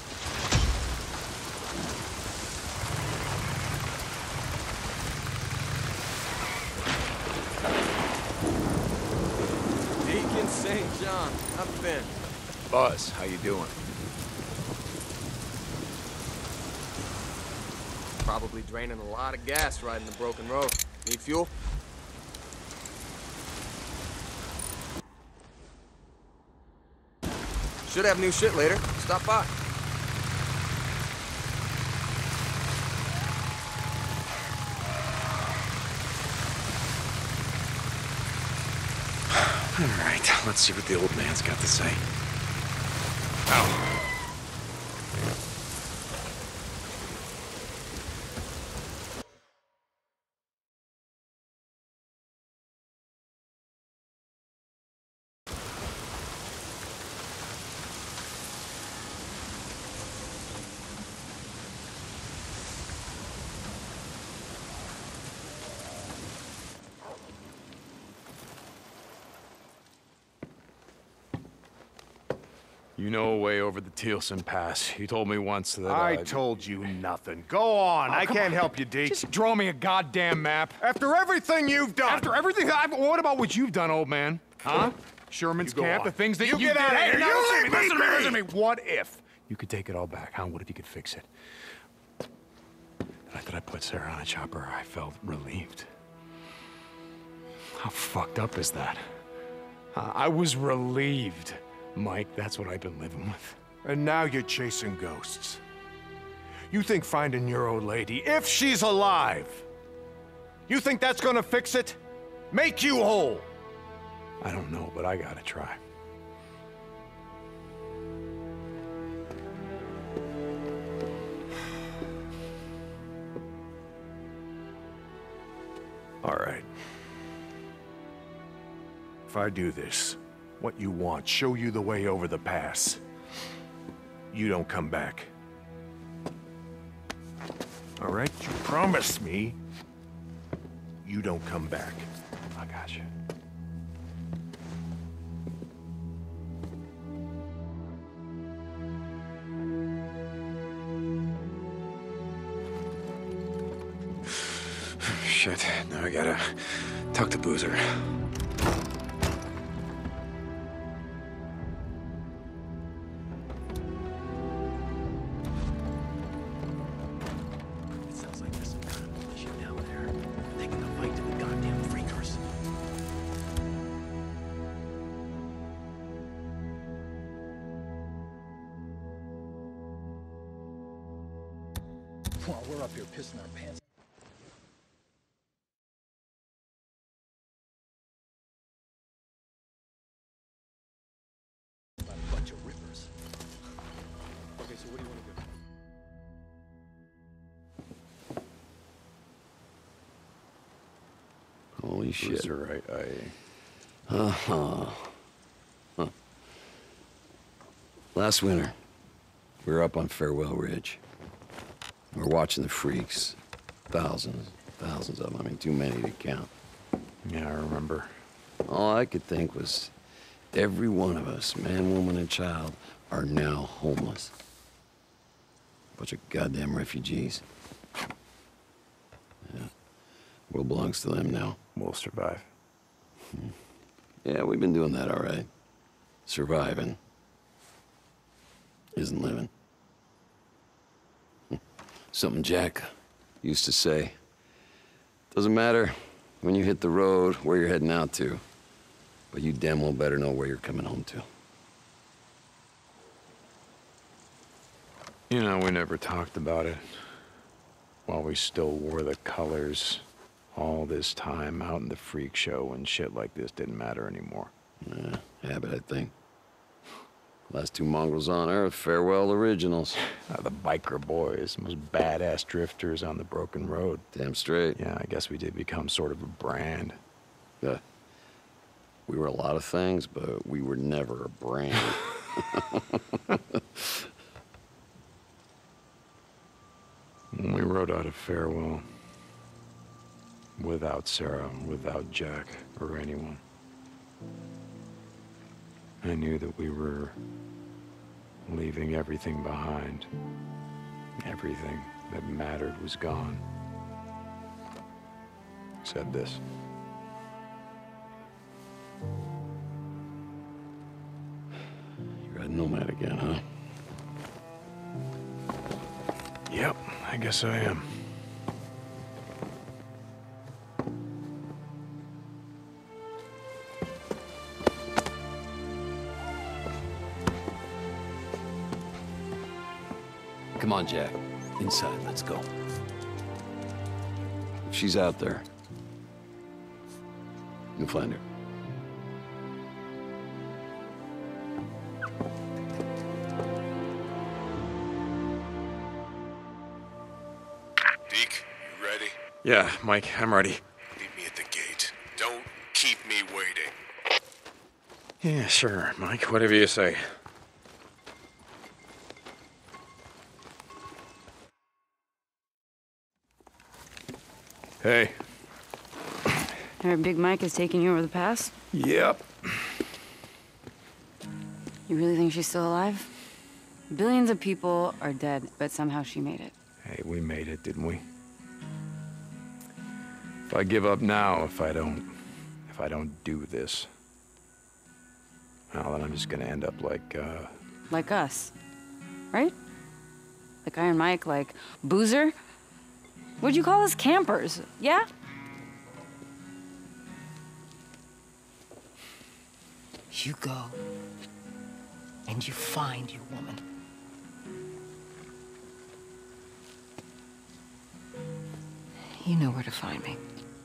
Deacon Saint John, how been? Buzz, how you doing? Probably draining a lot of gas riding the broken road. Need fuel? Should have new shit later. Stop by. All right, let's see what the old man's got to say. Ow. You know a way over the Tealson Pass. You told me once that I uh, told you nothing. Go on. Oh, I come can't on. help you, Deke. Just draw me a goddamn map. After everything you've done. After everything I've... What about what you've done, old man? Huh? Sherman's You go camp, on. the things that You you, get did. out of Hey, here. now You listen to leave me, me listen to me, be. listen to me. What if? you could take it all back, huh? What if you could fix it? The night that I put Sarah on a chopper, I felt relieved. How fucked up is that? Uh, I was relieved, Mike. That's what I've been living with. And now you're chasing ghosts. You think finding your old lady, if she's alive, you think that's gonna fix it? Make you whole? I don't know, but I gotta try. All right. If I do this, what you want, show you the way over the pass, you don't come back. All right? You promise me you don't come back. I got you. shit. Now I gotta talk to Boozer. It sounds like there's some kind of militia down there, taking the fight to the goddamn freakers. While we're up here pissing our pants. About a bunch of rippers. Okay, so what do you want to do? Holy shit. Boozer, right? I... Uh-huh. Huh. Last winter, we were up on Farewell Ridge. We were watching the freaks. Thousands, thousands of them. I mean, too many to count. Yeah, I remember. All I could think was every one of us, man, woman, and child, are now homeless. Bunch of goddamn refugees. Yeah. World belongs to them now. We'll survive. Hmm. Yeah, we've been doing that all right. Surviving isn't living. Something Jack used to say. Doesn't matter when you hit the road where you're heading out to, but you damn well better know where you're coming home to. You know, we never talked about it. While we still wore the colors all this time out in the freak show when shit like this didn't matter anymore. Yeah, habit, I think. Last two mongrels on Earth, farewell originals. Uh, the biker boys, most badass drifters on the broken road. Damn straight. Yeah, I guess we did become sort of a brand. Yeah. We were a lot of things, but we were never a brand. We rode out of Farewell. Without Sarah, without Jack, or anyone. I knew that we were leaving everything behind. Everything that mattered was gone. Except this. You're a nomad again, huh? Yep, I guess I am. Come on, Jack. Inside, let's go. If she's out there, you can find her. Deke, you ready? Yeah, Mike, I'm ready. Meet me at the gate. Don't keep me waiting. Yeah, sure, Mike, whatever you say. Hey. Heard Big Mike is taking you over the pass? Yep. You really think she's still alive? Billions of people are dead, but somehow she made it. Hey, we made it, didn't we? If I give up now, if I don't... if I don't do this... well, then I'm just gonna end up like, uh... Like us. Right? Like Iron Mike, like Boozer? What'd you call us? Campers, yeah? You go, and you find your woman. You know where to find me.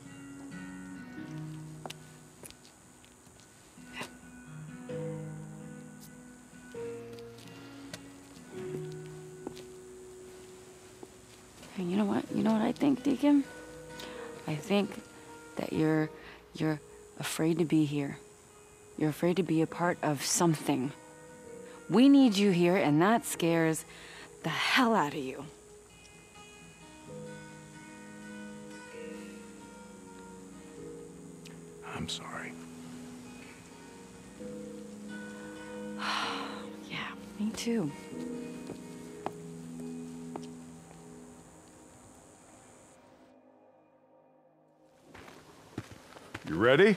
And you know what? You know what I think, Deacon? I think that you're you're afraid to be here. You're afraid to be a part of something. We need you here, and that scares the hell out of you. I'm sorry. Yeah, me too. You ready?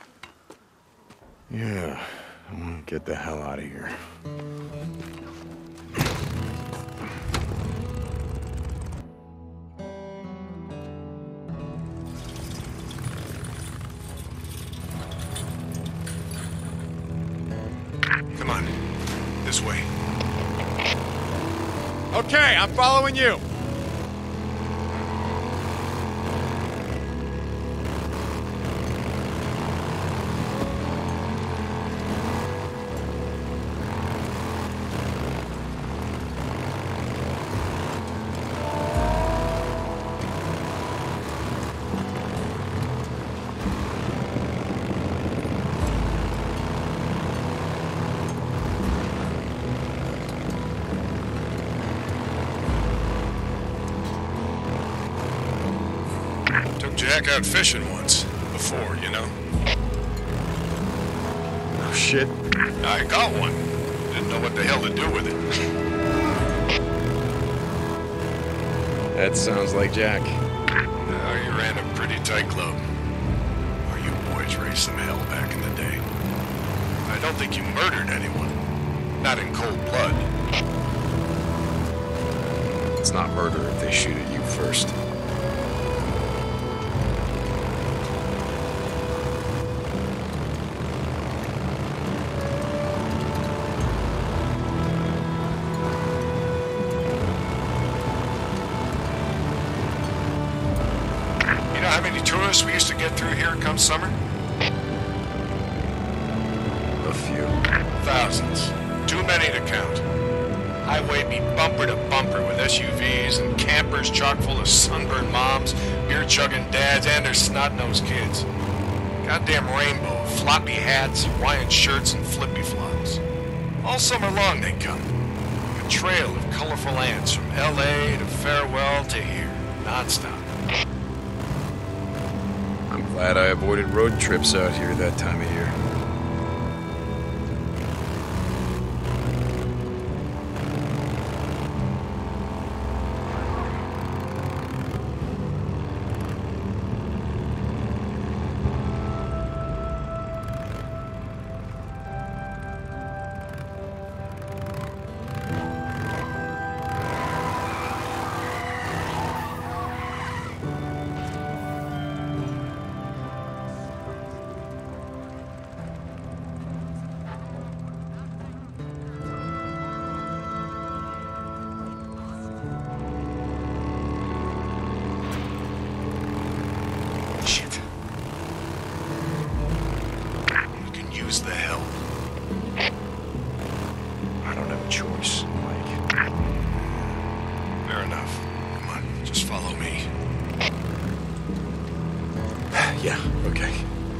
Yeah, I want to get the hell out of here. Come on. This way. Okay, I'm following you. Jack out fishing once. Before, you know? Oh, shit. I got one. Didn't know what the hell to do with it. That sounds like Jack. Uh, you ran a pretty tight club. Or you boys raised some hell back in the day. I don't think you murdered anyone. Not in cold blood. It's not murder if they shoot at you first. We used to get through here come summer? A few. Thousands. Too many to count. Highway be bumper to bumper with S U Vs and campers chock full of sunburned moms, beer-chugging dads, and their snot-nosed kids. Goddamn rainbow, floppy hats, Hawaiian shirts, and flippy flops. All summer long they come. A trail of colorful ants from L A to Farewell to here, non-stop. Glad I avoided road trips out here that time of year. The hell. I don't have a choice, Mike. Fair enough. Come on, just follow me. Yeah, okay.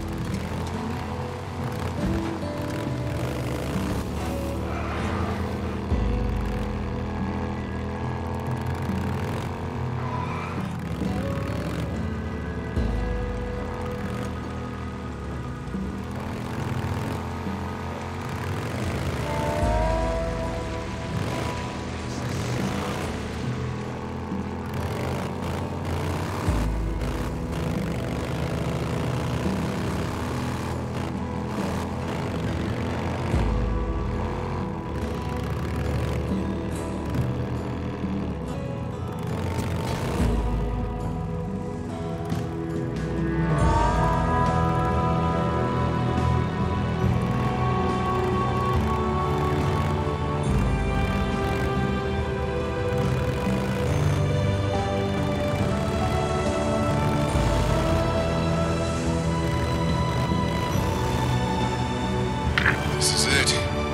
This is it.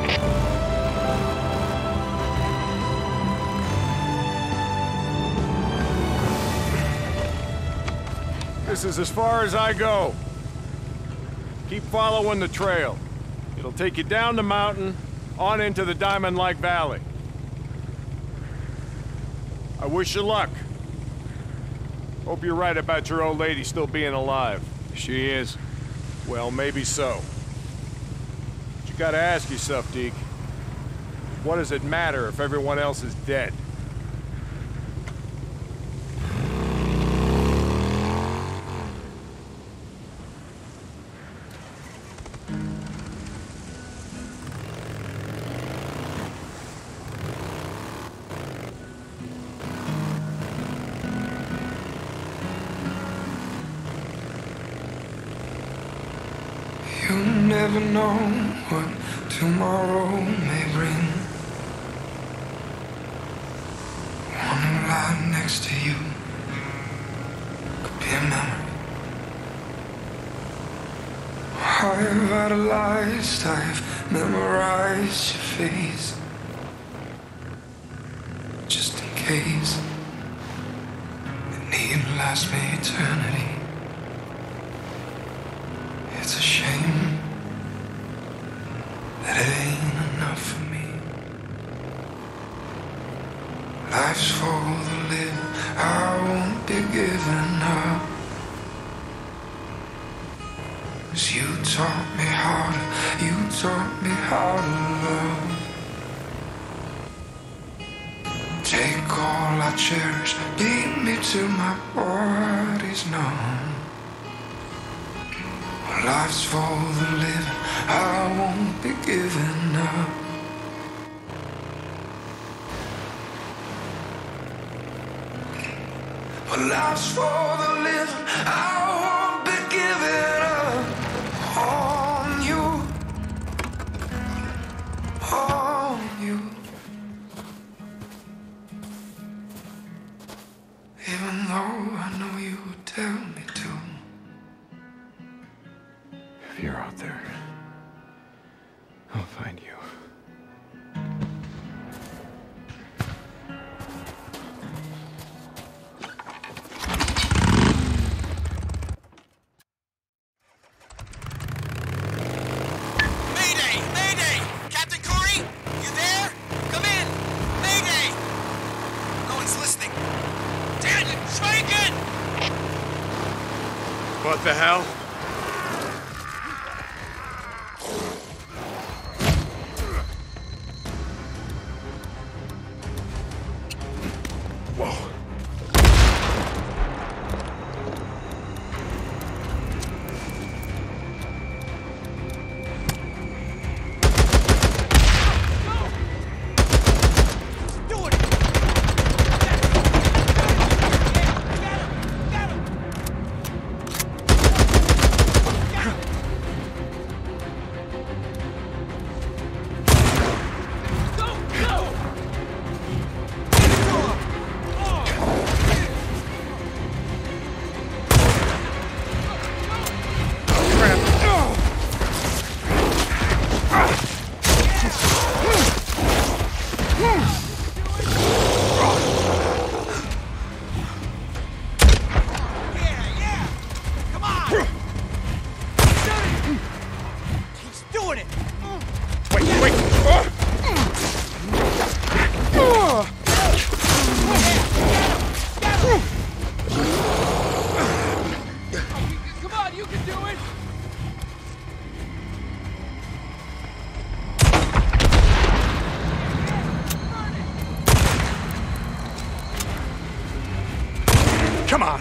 This is as far as I go. Keep following the trail. It'll take you down the mountain, on into the Diamond Lake Valley. I wish you luck. Hope you're right about your old lady still being alive. She is. Well, maybe so. But you gotta ask yourself, Deke. What does it matter if everyone else is dead? You never know what tomorrow may bring. One lie next to you could be a memory. I've idolized, I've memorized your face, just in case it needn't last me eternity. It's a shame that it ain't enough for me. Life's for the living, I won't be giving up. 'Cause you taught me how to, you taught me how to love. Take all I cherish, beat me till my body's numb. Life's for the living, I won't be giving up. But life's for the living, I won't be giving up on you, on you. Even though I know you would tell me to. If you're out there, I'll find you. Mayday! Mayday! Captain Corey? You there? Come in! Mayday! No one's listening. Damn it! Try again! What the hell? Whoa. Come on!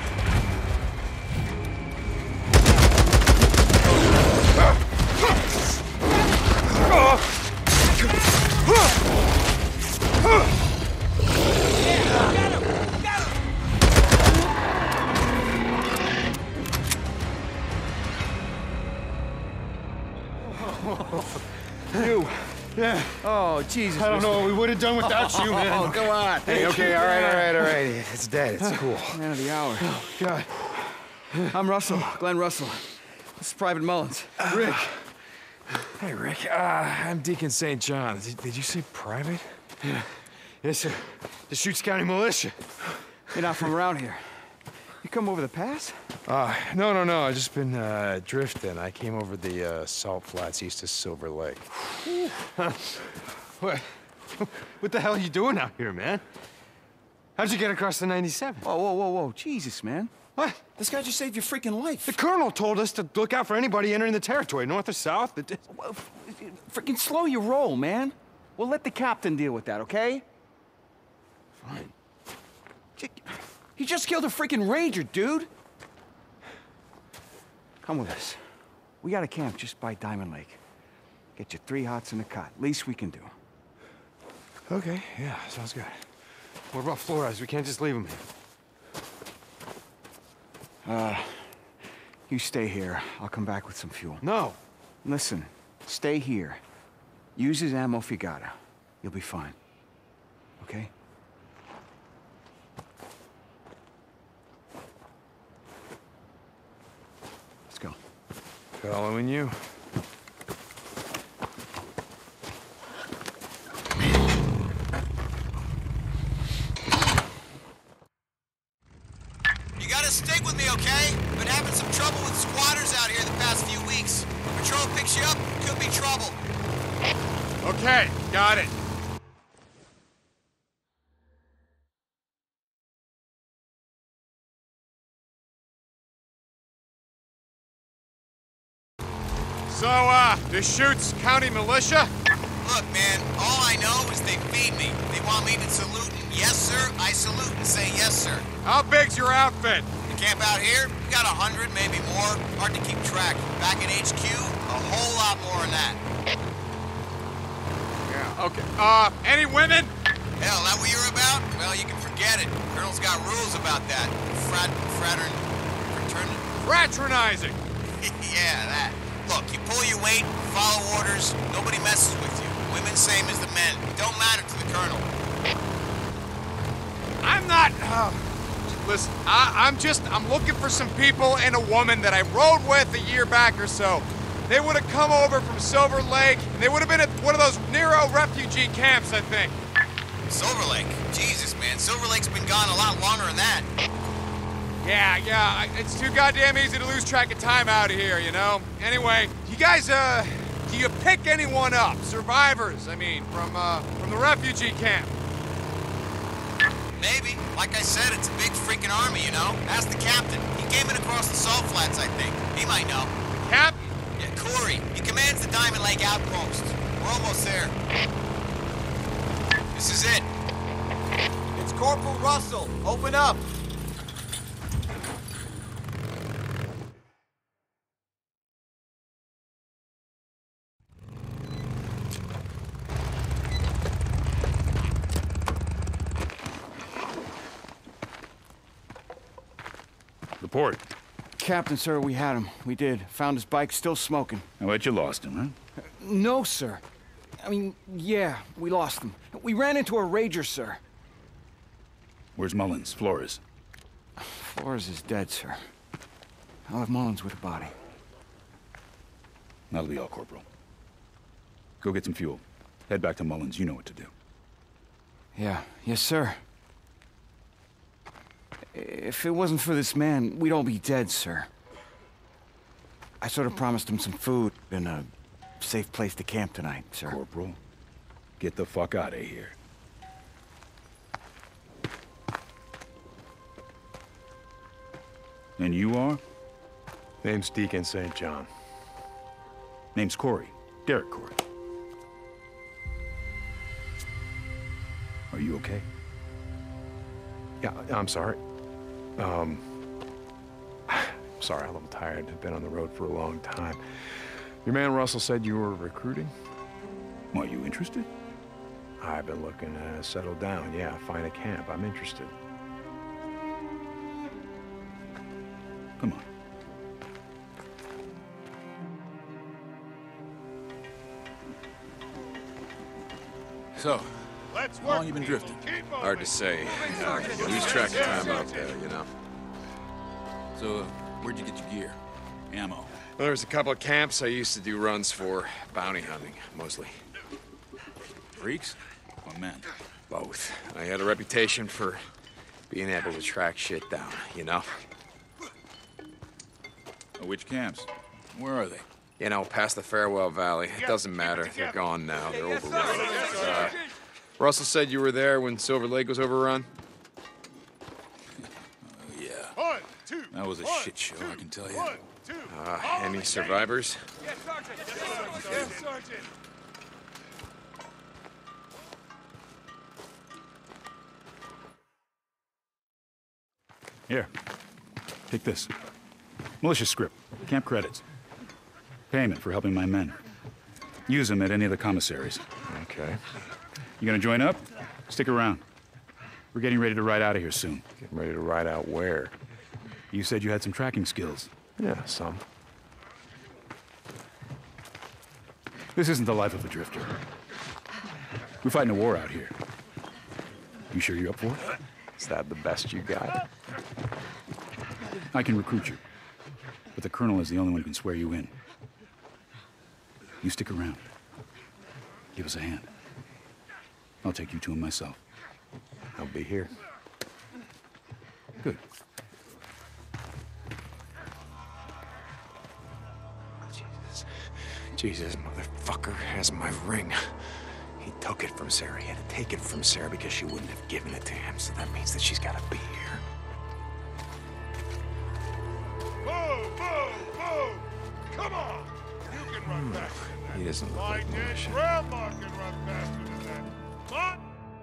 You. Yeah. Oh, Jesus. I don't know what we would have done without you, man. Oh, come on. Hey, okay, all right, all right, all right. It's dead. It's cool. Man of the hour. Oh, God. I'm Russell, Glenn Russell. This is Private Mullins. Rick. Hey, Rick. Uh, I'm Deacon Saint John. Did, did you say private? Yeah. Yes, sir. Deschutes County Militia. You're not from around here. You come over the pass? Uh, no, no, no. I've just been uh, drifting. I came over the uh, salt flats east of Silver Lake. What? What the hell are you doing out here, man? How'd you get across the ninety-seven? Whoa, whoa, whoa, whoa. Jesus, man. What? This guy just saved your freaking life. The colonel told us to look out for anybody entering the territory, north or south. Well, freaking slow your roll, man. We'll let the captain deal with that, okay? Fine. He just killed a freaking ranger, dude. Come with us. We got a camp just by Diamond Lake. Get you three hots in the cot. Least we can do. Okay, yeah, sounds good. What about Flores? We can't just leave him here. Uh, you stay here. I'll come back with some fuel. No. Listen, stay here. Use his ammo if you gotta. You'll be fine. Okay? Let's go. Following you. You gotta stick with me, okay? Been having some trouble with squatters out here the past few weeks. Patrol picks you up, could be trouble. Okay, got it. So, uh, this shoots county militia? Look, man, all I know is they feed me. They want me to salute and yes, sir, I salute and say yes, sir. How big's your outfit? The camp out here, we got a hundred, maybe more. Hard to keep track. Back at H Q, a whole lot more than that. Yeah, okay. Uh, any women? Hell, that what you're about? Well, you can forget it. Colonel's got rules about that. Frat, fratern, fraternity? Fraternizing. Yeah, that. Look, you pull your weight, follow orders, nobody messes with you. Women same as the men. Don't matter to the colonel. I'm not... Uh, listen, I, I'm just... I'm looking for some people and a woman that I rode with a year back or so. They would have come over from Silver Lake, and they would have been at one of those Nero refugee camps, I think. Silver Lake? Jesus, man. Silver Lake's been gone a lot longer than that. Yeah, yeah, it's too goddamn easy to lose track of time out here, you know? Anyway, you guys, uh, do you pick anyone up? Survivors, I mean, from, uh, from the refugee camp? Maybe. Like I said, it's a big freaking army, you know? Ask the captain. He came in across the salt flats, I think. He might know. The captain? Yeah, Corey. He commands the Diamond Lake outpost. We're almost there. This is it. It's Corporal Russell. Open up. Report. Captain, sir, we had him. We did. Found his bike still smoking. I bet you lost him, huh? No, sir. I mean, yeah, we lost him. We ran into a rager, sir. Where's Mullins? Flores? Flores is dead, sir. I'll have Mullins with the body. That'll be all, Corporal. Go get some fuel. Head back to Mullins. You know what to do. Yeah. Yes, sir. If it wasn't for this man, we'd all be dead, sir. I sort of promised him some food and a safe place to camp tonight, sir. Corporal, get the fuck out of here. And you are? Name's Deacon Saint John. Name's Corey. Derek Corey. Are you okay? Yeah, I'm sorry. Um, sorry, I'm a little tired. I've been on the road for a long time. Your man Russell said you were recruiting? Are you interested? I've been looking to settle down, yeah, find a camp. I'm interested. Come on. So, how long you been drifting? Hard to say. Uh, lose track of time out there, you know. So, uh, where'd you get your gear? Ammo? Well, there was a couple of camps I used to do runs for. Bounty hunting, mostly. Freaks? Or men? Both. I had a reputation for being able to track shit down, you know? Oh, which camps? Where are they? You know, past the Farewell Valley. It doesn't matter. They're gone now. They're overrun. Uh, Russell said you were there when Silver Lake was overrun? Oh, yeah. That was a shit show, I can tell you. Uh, any survivors? Yes, Sergeant. Yes, Sergeant. Here. Take this. Militia script. Camp credits. Payment for helping my men. Use them at any of the commissaries. Okay. You gonna join up? Stick around. We're getting ready to ride out of here soon. Getting ready to ride out where? You said you had some tracking skills. Yeah, some. This isn't the life of a drifter. We're fighting a war out here. You sure you're up for it? Is that the best you got? I can recruit you, but the colonel is the only one who can swear you in. You stick around. Give us a hand. I'll take you to him myself. I'll be here. Good. Jesus. Jesus, motherfucker has my ring. He took it from Sarah. He had to take it from Sarah because she wouldn't have given it to him. So that means that she's got to be here. Move, move, move! Come on! You can run faster than that. He doesn't look My like dead Militia. grandma can run faster than that. Come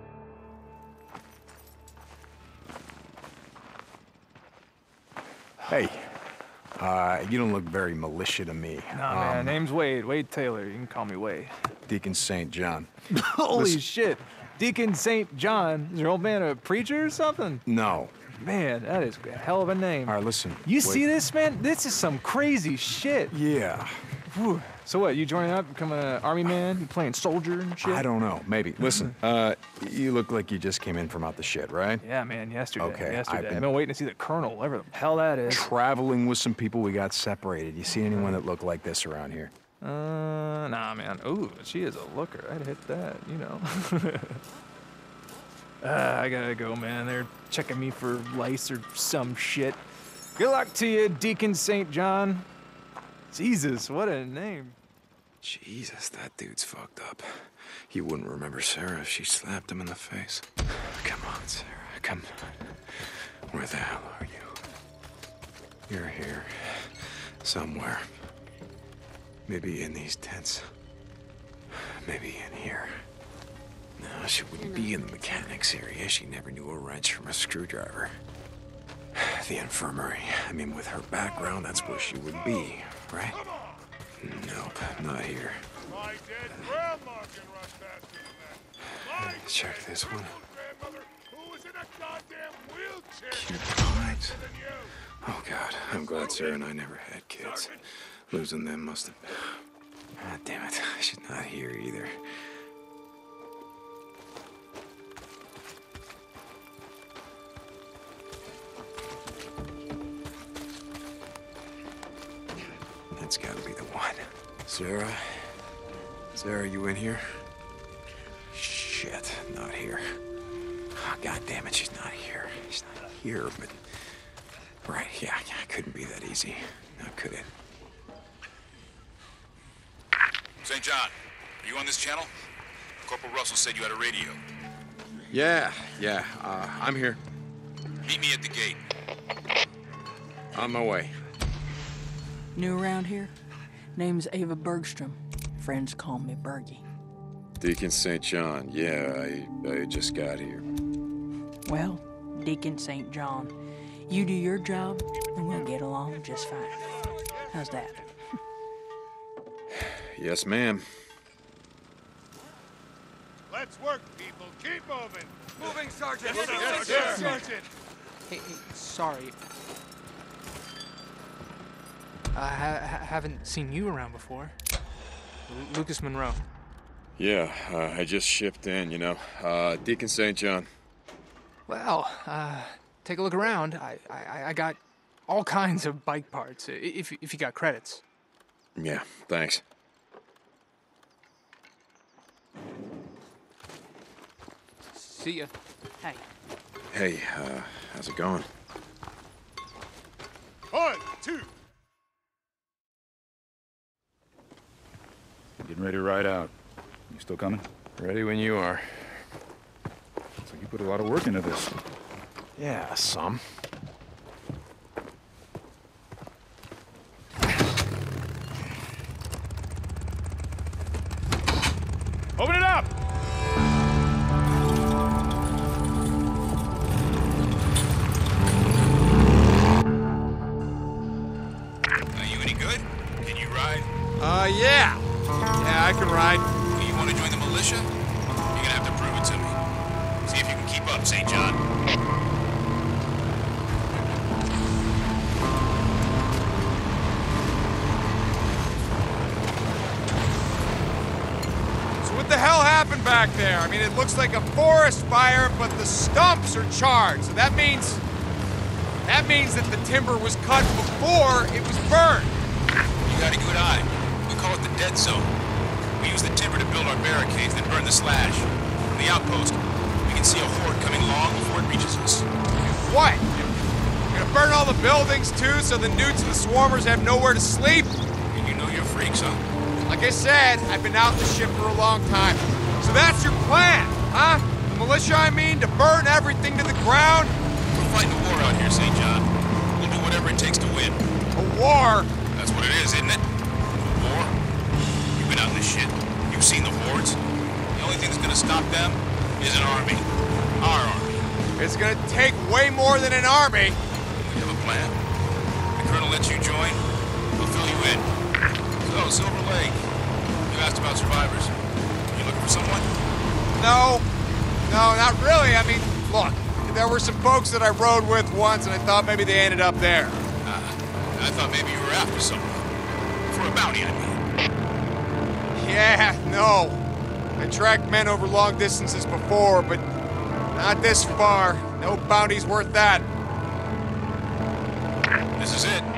Hey, uh, you don't look very militia to me. Nah, man, Um, name's Wade. Wade Taylor. You can call me Wade. Deacon Saint John. Holy Listen- shit. Deacon Saint John. Is your old man a preacher or something? No. Man, that is a hell of a name. All right, listen. You wait. see this, man? This is some crazy shit. Yeah. Whew. So what, you joining up, becoming an army man? You playing soldier and shit? I don't know. Maybe. Listen, uh, you look like you just came in from out the shit, right? Yeah, man, yesterday. Okay, yesterday. I've I've been- been waiting to see the colonel, whatever the hell that is. Traveling with some people, we got separated. You see anyone that looked like this around here? Uh, nah, man. Ooh, she is a looker. I'd hit that, you know. uh, I gotta go, man. They're checking me for lice or some shit. Good luck to you, Deacon Saint John. Jesus, what a name. Jesus, that dude's fucked up. He wouldn't remember Sarah if she slapped him in the face. Come on, Sarah, come on. Where the hell are you? You're here. Somewhere. Maybe in these tents. Maybe in here. No, she wouldn't be in the mechanics area. She never knew a wrench from a screwdriver. The infirmary. I mean, with her background, that's where she would be, right? Nope, not here. My dead grandma can run faster than that. My Check this one. grandmother, who was in a goddamn wheelchair, Cute can pines. faster than you. Oh, God. I'm glad Sarah and I never had kids. Losing them must have... Ah, damn it. She's not here either. That's gotta be the one. Sarah? Sarah, you in here? Shit, not here. Oh, God damn it, she's not here. She's not here, but... Right, yeah, yeah, it couldn't be that easy. Now, could it? Saint John, are you on this channel? Corporal Russell said you had a radio. Yeah, yeah, uh, I'm here. Meet me at the gate. On my way. New around here? Name's Ava Bergstrom. Friends call me Bergie. Deacon Saint John, yeah, I, I just got here. Well, Deacon Saint John, you do your job, and we'll get along just fine. How's that? Yes, ma'am. Let's work, people. Keep moving. Moving, Sergeant. Yes, Moving, sir. Sergeant. Sergeant. Hey, hey, sorry. I ha ha haven't seen you around before. Lu- Lucas Monroe. Yeah, uh, I just shipped in, you know. Uh, Deacon Saint John. Well, uh, take a look around. I, I, I got all kinds of bike parts, i- if, if you got credits. Yeah, thanks. See ya. Hey. Hey, uh, how's it going? One, two. Getting ready to ride out. You still coming? Ready when you are. So you put a lot of work into this. Yeah, some. Open it up. Are you any good? Can you ride? Uh, yeah. Yeah, I can ride. Do you want to join the militia? You're gonna have to prove it to me. See if you can keep up, Saint John. back there. I mean, it looks like a forest fire, but the stumps are charred. So that means... That means that the timber was cut before it was burned. You got a good eye. We call it the dead zone. We use the timber to build our barricades, then burn the slash. From the outpost, we can see a horde coming along before it reaches us. What? You're gonna burn all the buildings, too, so the newts and the swarmers have nowhere to sleep? And you know you're freaks, huh? Like I said, I've been out in the ship for a long time. So that's your plan, huh? The militia, I mean, to burn everything to the ground? We're fighting a war out here, Saint John. We'll do whatever it takes to win. A war? That's what it is, isn't it? A war? You've been out in this shit. You've seen the hordes. The only thing that's gonna stop them is an army. Our army. It's gonna take way more than an army. We have a plan. The colonel lets you join. We'll fill you in. So, Silver Lake. You asked about survivors. You looking for someone? No. No, not really. I mean, look, there were some folks that I rode with once, and I thought maybe they ended up there. Uh, I thought maybe you were after someone. For a bounty, I mean. Yeah, no. I tracked men over long distances before, but not this far. No bounty's worth that. This is it.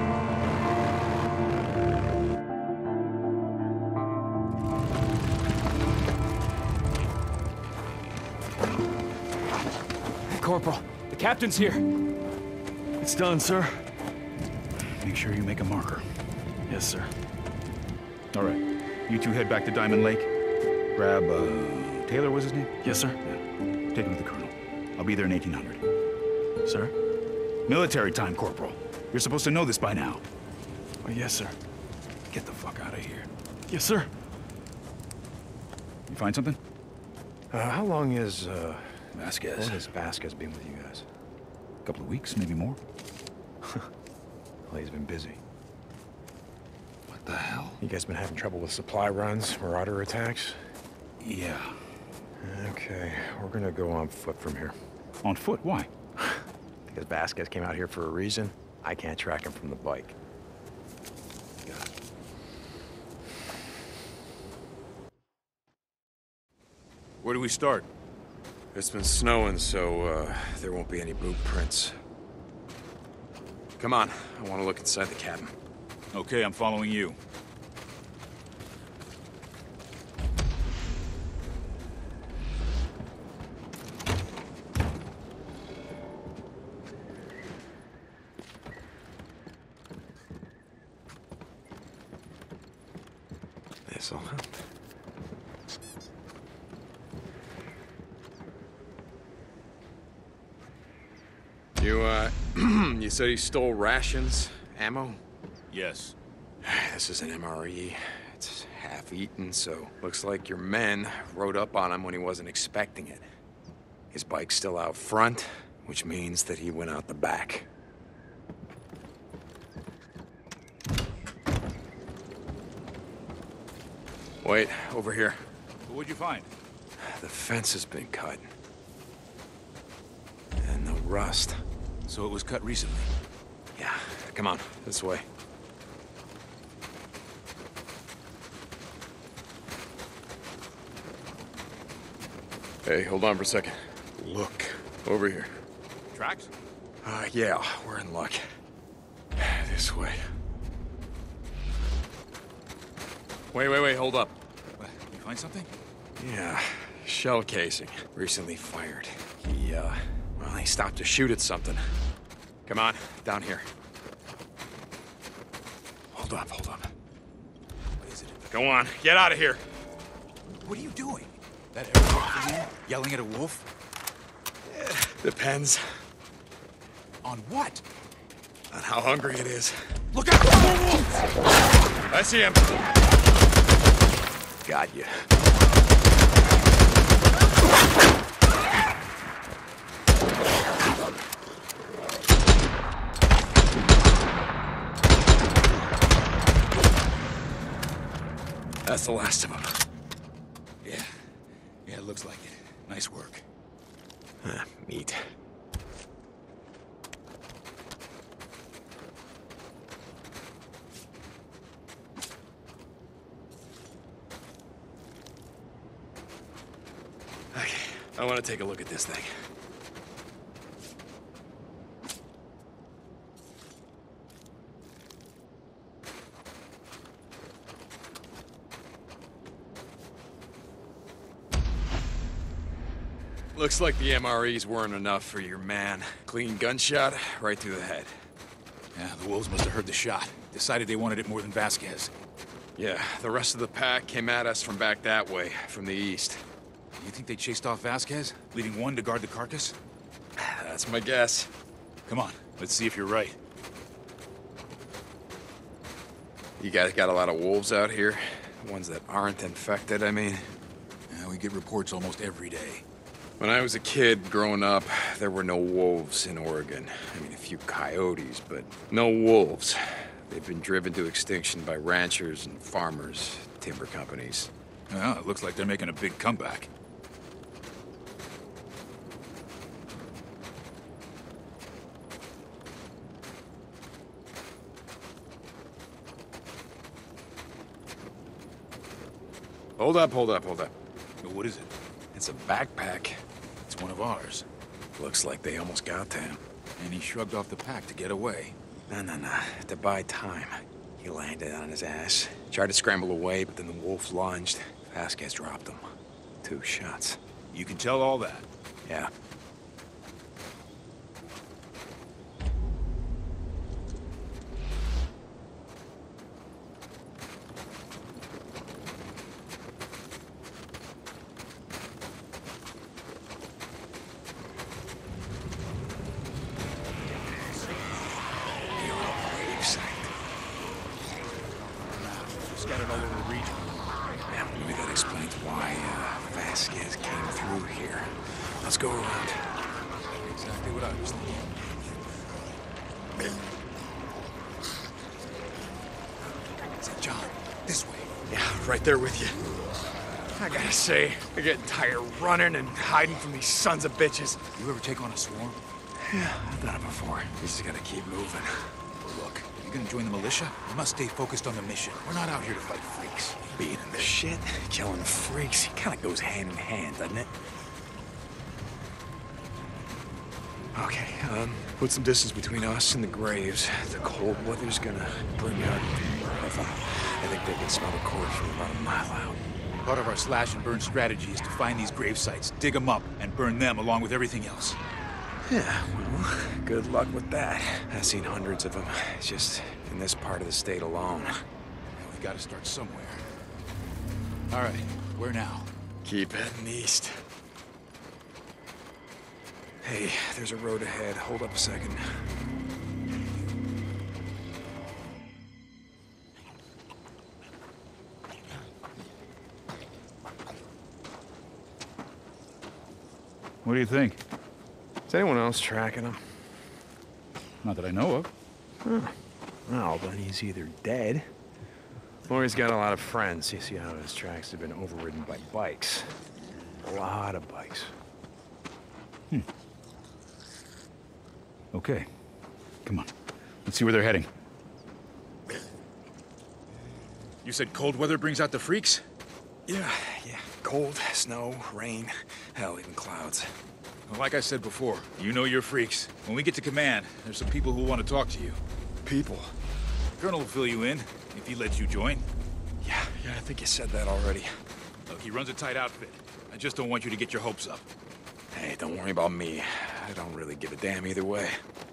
Corporal, the captain's here. It's done, sir. Make sure you make a marker. Yes, sir. All right. You two head back to Diamond Lake. Grab, uh, Taylor was his name? Yes, sir. Yeah. Take him to the colonel. I'll be there in eighteen hundred. Sir? Military time, Corporal. You're supposed to know this by now. Oh, yes, sir. Get the fuck out of here. Yes, sir. You find something? Uh, how long is, uh... Vasquez. How long has Vasquez been with you guys? A couple of weeks, maybe more. Well, he's been busy. What the hell? You guys been having trouble with supply runs, marauder attacks? Yeah. Okay, we're gonna go on foot from here. On foot? Why? Because Vasquez came out here for a reason. I can't track him from the bike. Where do we start? It's been snowing, so uh, there won't be any boot prints. Come on, I want to look inside the cabin. Okay, I'm following you. This'll help. You, uh, you said he stole rations, ammo? Yes. This is an M R E. It's half-eaten, so looks like your men rode up on him when he wasn't expecting it. His bike's still out front, which means that he went out the back. Wait, over here. What'd you find? The fence has been cut. And the rust. So it was cut recently? Yeah, come on, this way. Hey, hold on for a second. Look, over here. Tracks? Uh, yeah, we're in luck. This way. Wait, wait, wait, hold up. You find something? Yeah, shell casing. Recently fired. He, uh, well, he stopped to shoot at something. Come on, down here. Hold up, hold up. What is it? Go on, get out of here. What are you doing? That airport for you? Yelling at a wolf? Depends. On what? On how hungry it is. Look out! I see him. Got you. That's the last of them. Yeah. Yeah, it looks like it. Nice work. Ah, meat. I want to take a look at this thing. Looks like the M R Es weren't enough for your man. Clean gunshot, right through the head. Yeah, the wolves must have heard the shot. Decided they wanted it more than Vasquez. Yeah, the rest of the pack came at us from back that way, from the east. You think they chased off Vasquez, leaving one to guard the carcass? That's my guess. Come on, let's see if you're right. You guys got a lot of wolves out here? Ones that aren't infected, I mean? Yeah, we get reports almost every day. When I was a kid growing up, there were no wolves in Oregon. I mean, a few coyotes, but no wolves. They've been driven to extinction by ranchers and farmers, timber companies. Well, it looks like they're making a big comeback. Hold up, hold up, hold up. What is it? It's a backpack. It's one of ours. Looks like they almost got to him. And he shrugged off the pack to get away. No, no, no. To buy time. He landed on his ass. Tried to scramble away, but then the wolf lunged. Vasquez dropped him. Two shots. You can tell all that? Yeah. Scattered all over the region. Yeah, maybe that explains why uh, Vasquez came through here. Let's go around. Exactly what I was thinking. Saint John, this way. Yeah, right there with you. I gotta say, I'm getting tired running and hiding from these sons of bitches. You ever take on a swarm? Yeah, I've done it before. You just gotta keep moving. Look, you gonna join the militia? You must stay focused on the mission. We're not out here to fight freaks. Being in the shit, killing freaks, it kinda goes hand in hand, doesn't it? Okay, um, put some distance between us and the graves. The cold weather's gonna bring out... I think they can smell the corpse from about a mile out. Part of our slash and burn strategy is to find these grave sites, dig them up, and burn them along with everything else. Yeah, well, good luck with that. I've seen hundreds of them, just in this part of the state alone. Well, we gotta start somewhere. All right, where now? Keep heading east. Hey, there's a road ahead. Hold up a second. What do you think? Is anyone else tracking him? Not that I know of. Huh. Well, then he's either dead, or he's got a lot of friends. You see how his tracks have been overridden by bikes. A lot of bikes. Hmm. Okay. Come on. Let's see where they're heading. You said cold weather brings out the freaks? Yeah, yeah. Cold, snow, rain, hell, even clouds. Well, like I said before, you know you're freaks. When we get to command, there's some people who want to talk to you. People? Colonel will fill you in, if he lets you join. Yeah, yeah, I think you said that already. Look, he runs a tight outfit. I just don't want you to get your hopes up. Hey, don't worry about me. I don't really give a damn either way.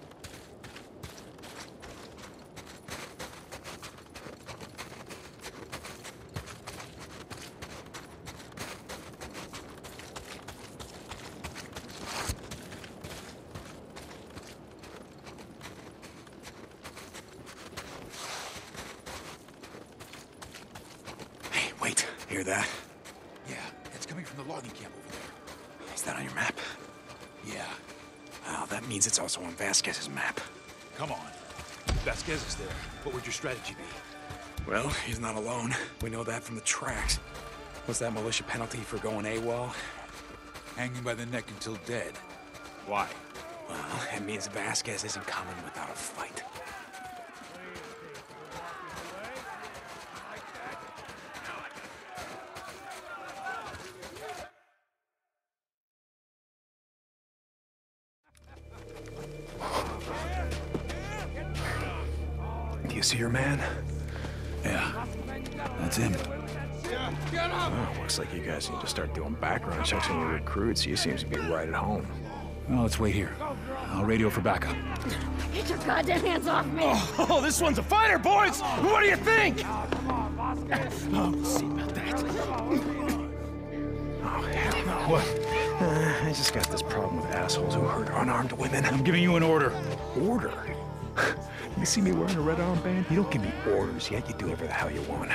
Hey, wait. Hear that? Yeah, it's coming from the logging camp over there. Is that on your map? Yeah. Oh, that means it's also on Vasquez's map. Come on. Vasquez is there. What would your strategy be? Well, he's not alone. We know that from the tracks. What's that militia penalty for going AWOL? Hanging by the neck until dead. Why? Well, it means Vasquez isn't coming without a fight. You see your man? Yeah, that's him. Oh, looks like you guys need to start doing background checks on your recruits. He seems to be right at home. Well, let's wait here. I'll radio for backup. Get your goddamn hands off me! Oh, oh, this one's a fighter, boys! What do you think? Oh, we'll see about that. Oh, hell no. What? Uh, I just got this problem with assholes who hurt unarmed women. I'm giving you an order. Order? You see me wearing a red armband? You don't give me orders yet. You do whatever the hell you want.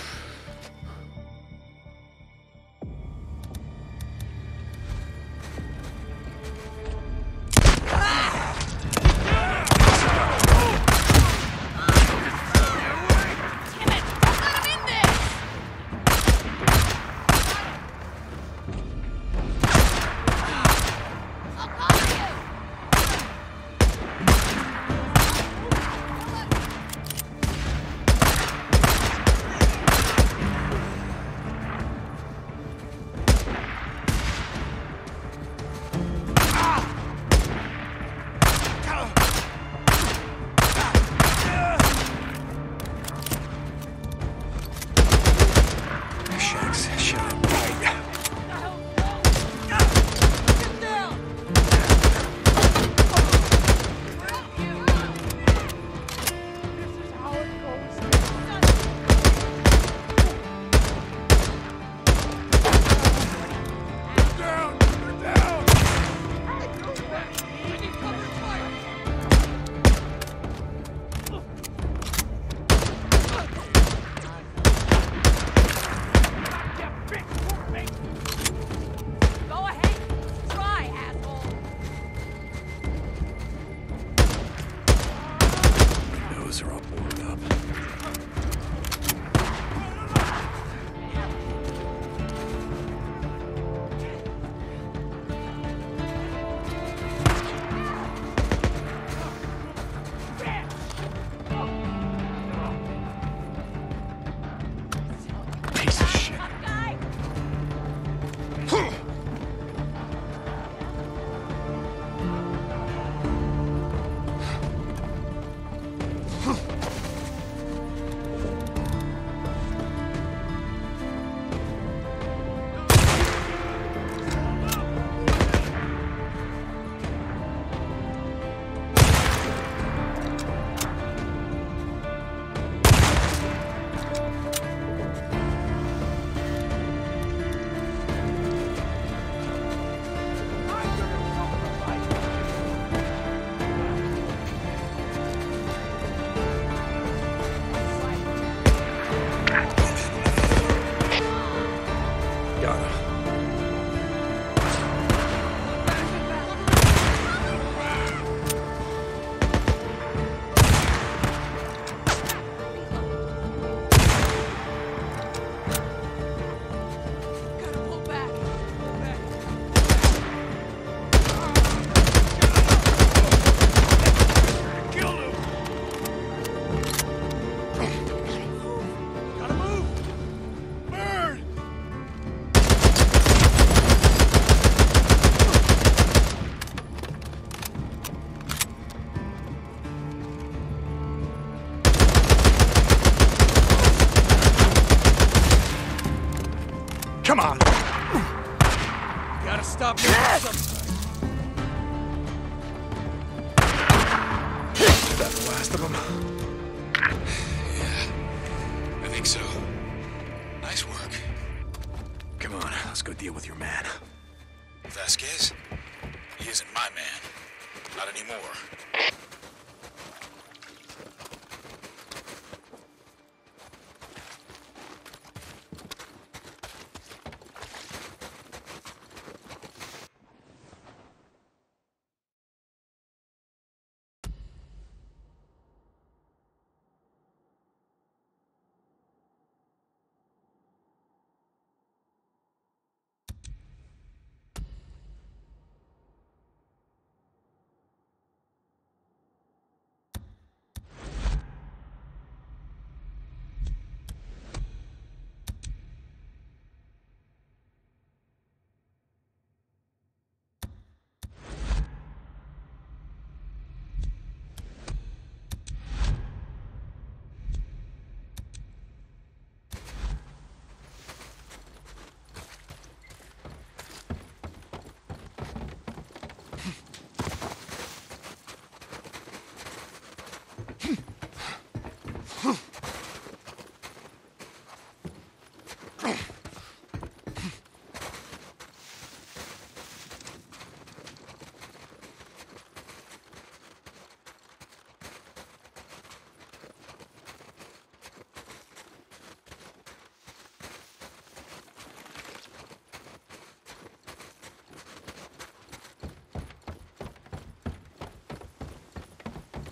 Come on! Gotta stop me sometime. Is that the last of them? Yeah, I think so. Nice work. Come on, let's go deal with your man. Vasquez? He isn't my man. Not anymore.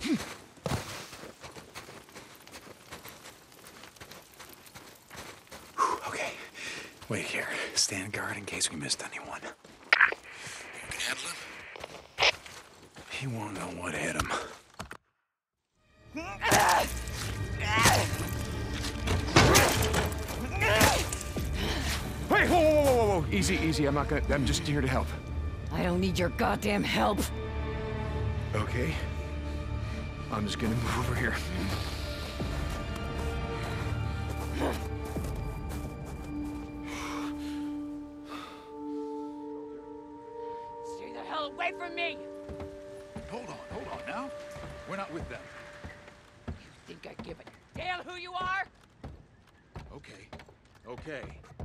Okay. Wait here. Stand guard in case we missed anyone. You can handle him? He won't know what hit him. Wait, whoa, whoa, whoa, whoa, whoa. Easy, easy. I'm not gonna... I'm just here to help. I don't need your goddamn help. Okay. I'm just gonna move over here. Stay the hell away from me! Hold on, hold on now. We're not with them. You think I give a damn who you are? Okay, okay.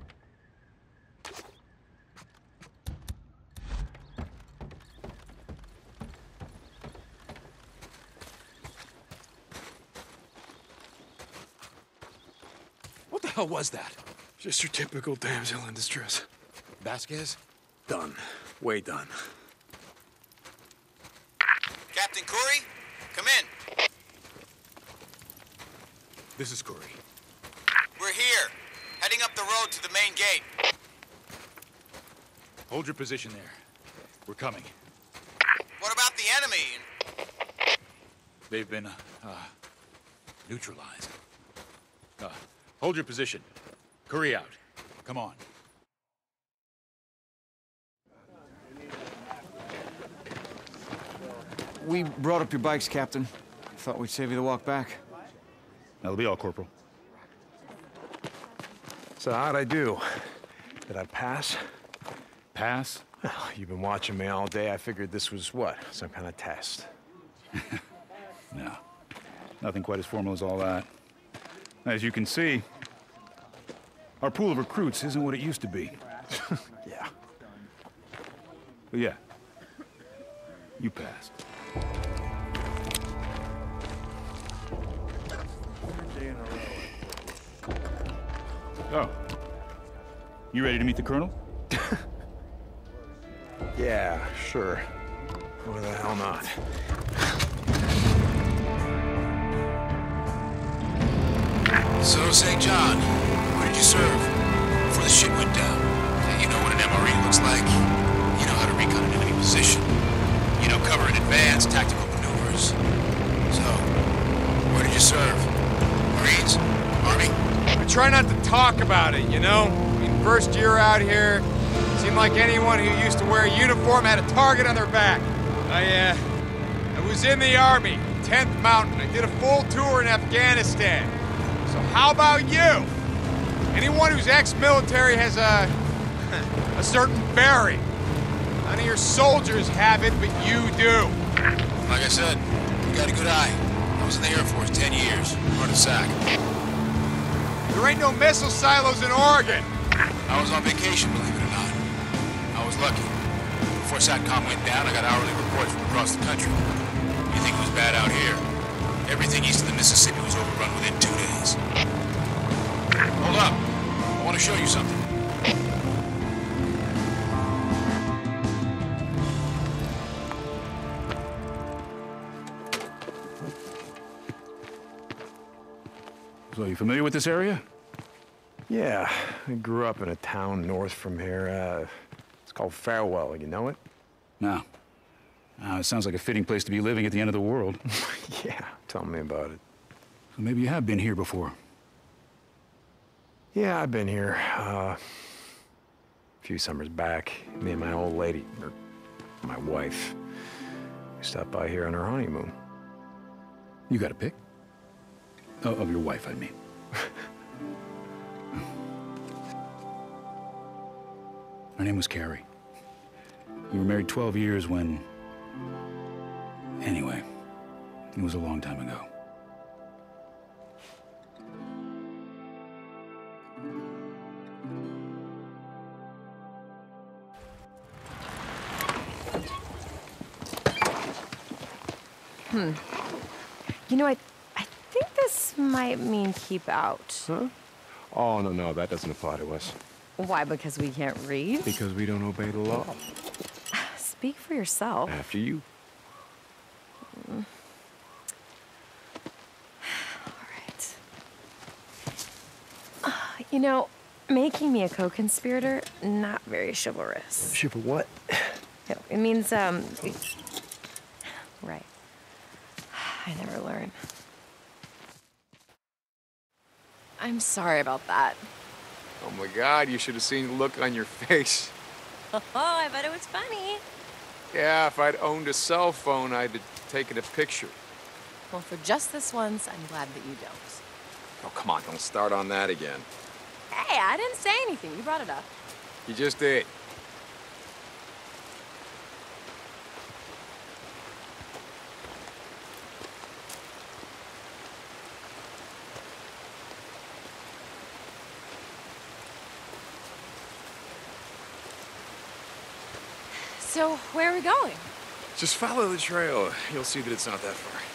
What the hell was that? Just your typical damsel in distress. Vasquez? Done. Way done. Captain Corey, come in. This is Corey. We're here, heading up the road to the main gate. Hold your position there. We're coming. What about the enemy? They've been, uh, uh neutralized. Uh, hold your position. Curry out. Come on. We brought up your bikes, Captain. Thought we'd save you the walk back. That'll be all, Corporal. So how'd I do? Did I pass? Pass? Well, you've been watching me all day. I figured this was what? Some kind of test. No. Nothing quite as formal as all that. As you can see, our pool of recruits isn't what it used to be. Yeah. But yeah, you passed. Oh. You ready to meet the Colonel? Yeah, sure. Why the hell not? So, Saint John, where did you serve before the shit went down? You know what an M R E looks like. You know how to recon an enemy position. You know cover in advance, tactical maneuvers. So, where did you serve? Marines? Army? I try not to talk about it, you know? I mean, first year out here, it seemed like anyone who used to wear a uniform had a target on their back. I, uh, I was in the Army, tenth Mountain. I did a full tour in Afghanistan. So how about you? Anyone who's ex-military has a, a certain bearing. None of your soldiers have it, but you do. Like I said, you got a good eye. I was in the Air Force ten years, part of S A C. There ain't no missile silos in Oregon. I was on vacation, believe it or not. I was lucky. Before SATCOM went down, I got hourly reports from across the country. You think it was bad out here? Everything east of the Mississippi was overrun within two days. Hold up. I want to show you something. So, you familiar with this area? Yeah, I grew up in a town north from here. Uh, it's called Farewell. You know it? No. Uh, it sounds like a fitting place to be living at the end of the world. Yeah, tell me about it. So maybe you have been here before. Yeah, I've been here. Uh, a few summers back, me and my old lady, or my wife, we stopped by here on our honeymoon. You got a pic? Oh, of your wife, I mean. Her name was Carrie. We were married twelve years when... Anyway, it was a long time ago. Hmm. You know, I, I think this might mean keep out. Huh? Oh, no, no, that doesn't apply to us. Why? Because we can't read? Because we don't obey the law. Speak for yourself. After you. Mm. You know, making me a co-conspirator, not very chivalrous. Chival what? No, it means, um... Right. I never learn. I'm sorry about that. Oh my God, you should have seen the look on your face. Oh, I bet it was funny. Yeah, if I'd owned a cell phone, I'd have taken a picture. Well, for just this once, I'm glad that you don't. Oh, come on, don't start on that again. Hey, I didn't say anything. You brought it up. You just did. So, where are we going? Just follow the trail. You'll see that it's not that far.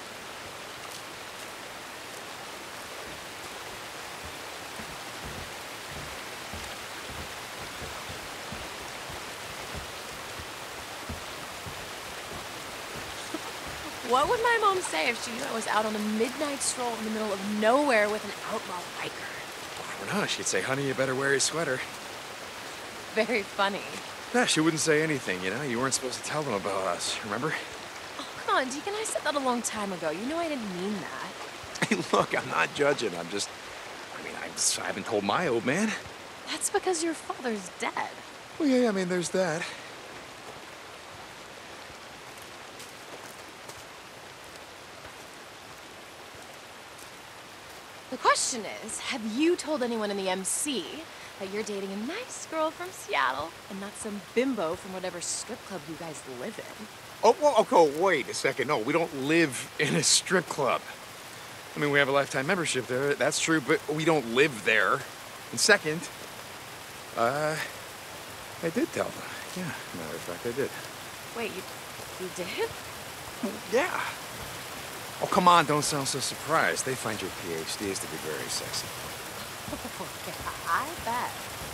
What would my mom say if she knew I was out on a midnight stroll in the middle of nowhere with an outlaw biker? I don't know. She'd say, honey, you better wear your sweater. Very funny. Yeah, she wouldn't say anything, you know? You weren't supposed to tell them about us, remember? Oh, come on, Deacon, I said that a long time ago. You know I didn't mean that. Hey, look, I'm not judging. I'm just... I mean, I, just, I haven't told my old man. That's because your father's dead. Well, yeah, I mean, there's that. The question is, have you told anyone in the M C that you're dating a nice girl from Seattle and not some bimbo from whatever strip club you guys live in? Oh, well, okay, wait a second. No, we don't live in a strip club. I mean, we have a lifetime membership there, that's true, but we don't live there. And second, uh, I did tell them. Yeah, matter of fact, I did. Wait, you, you did? Yeah. Oh, come on, don't sound so surprised. They find your P H Ds to be very sexy. Oh, yeah, I bet.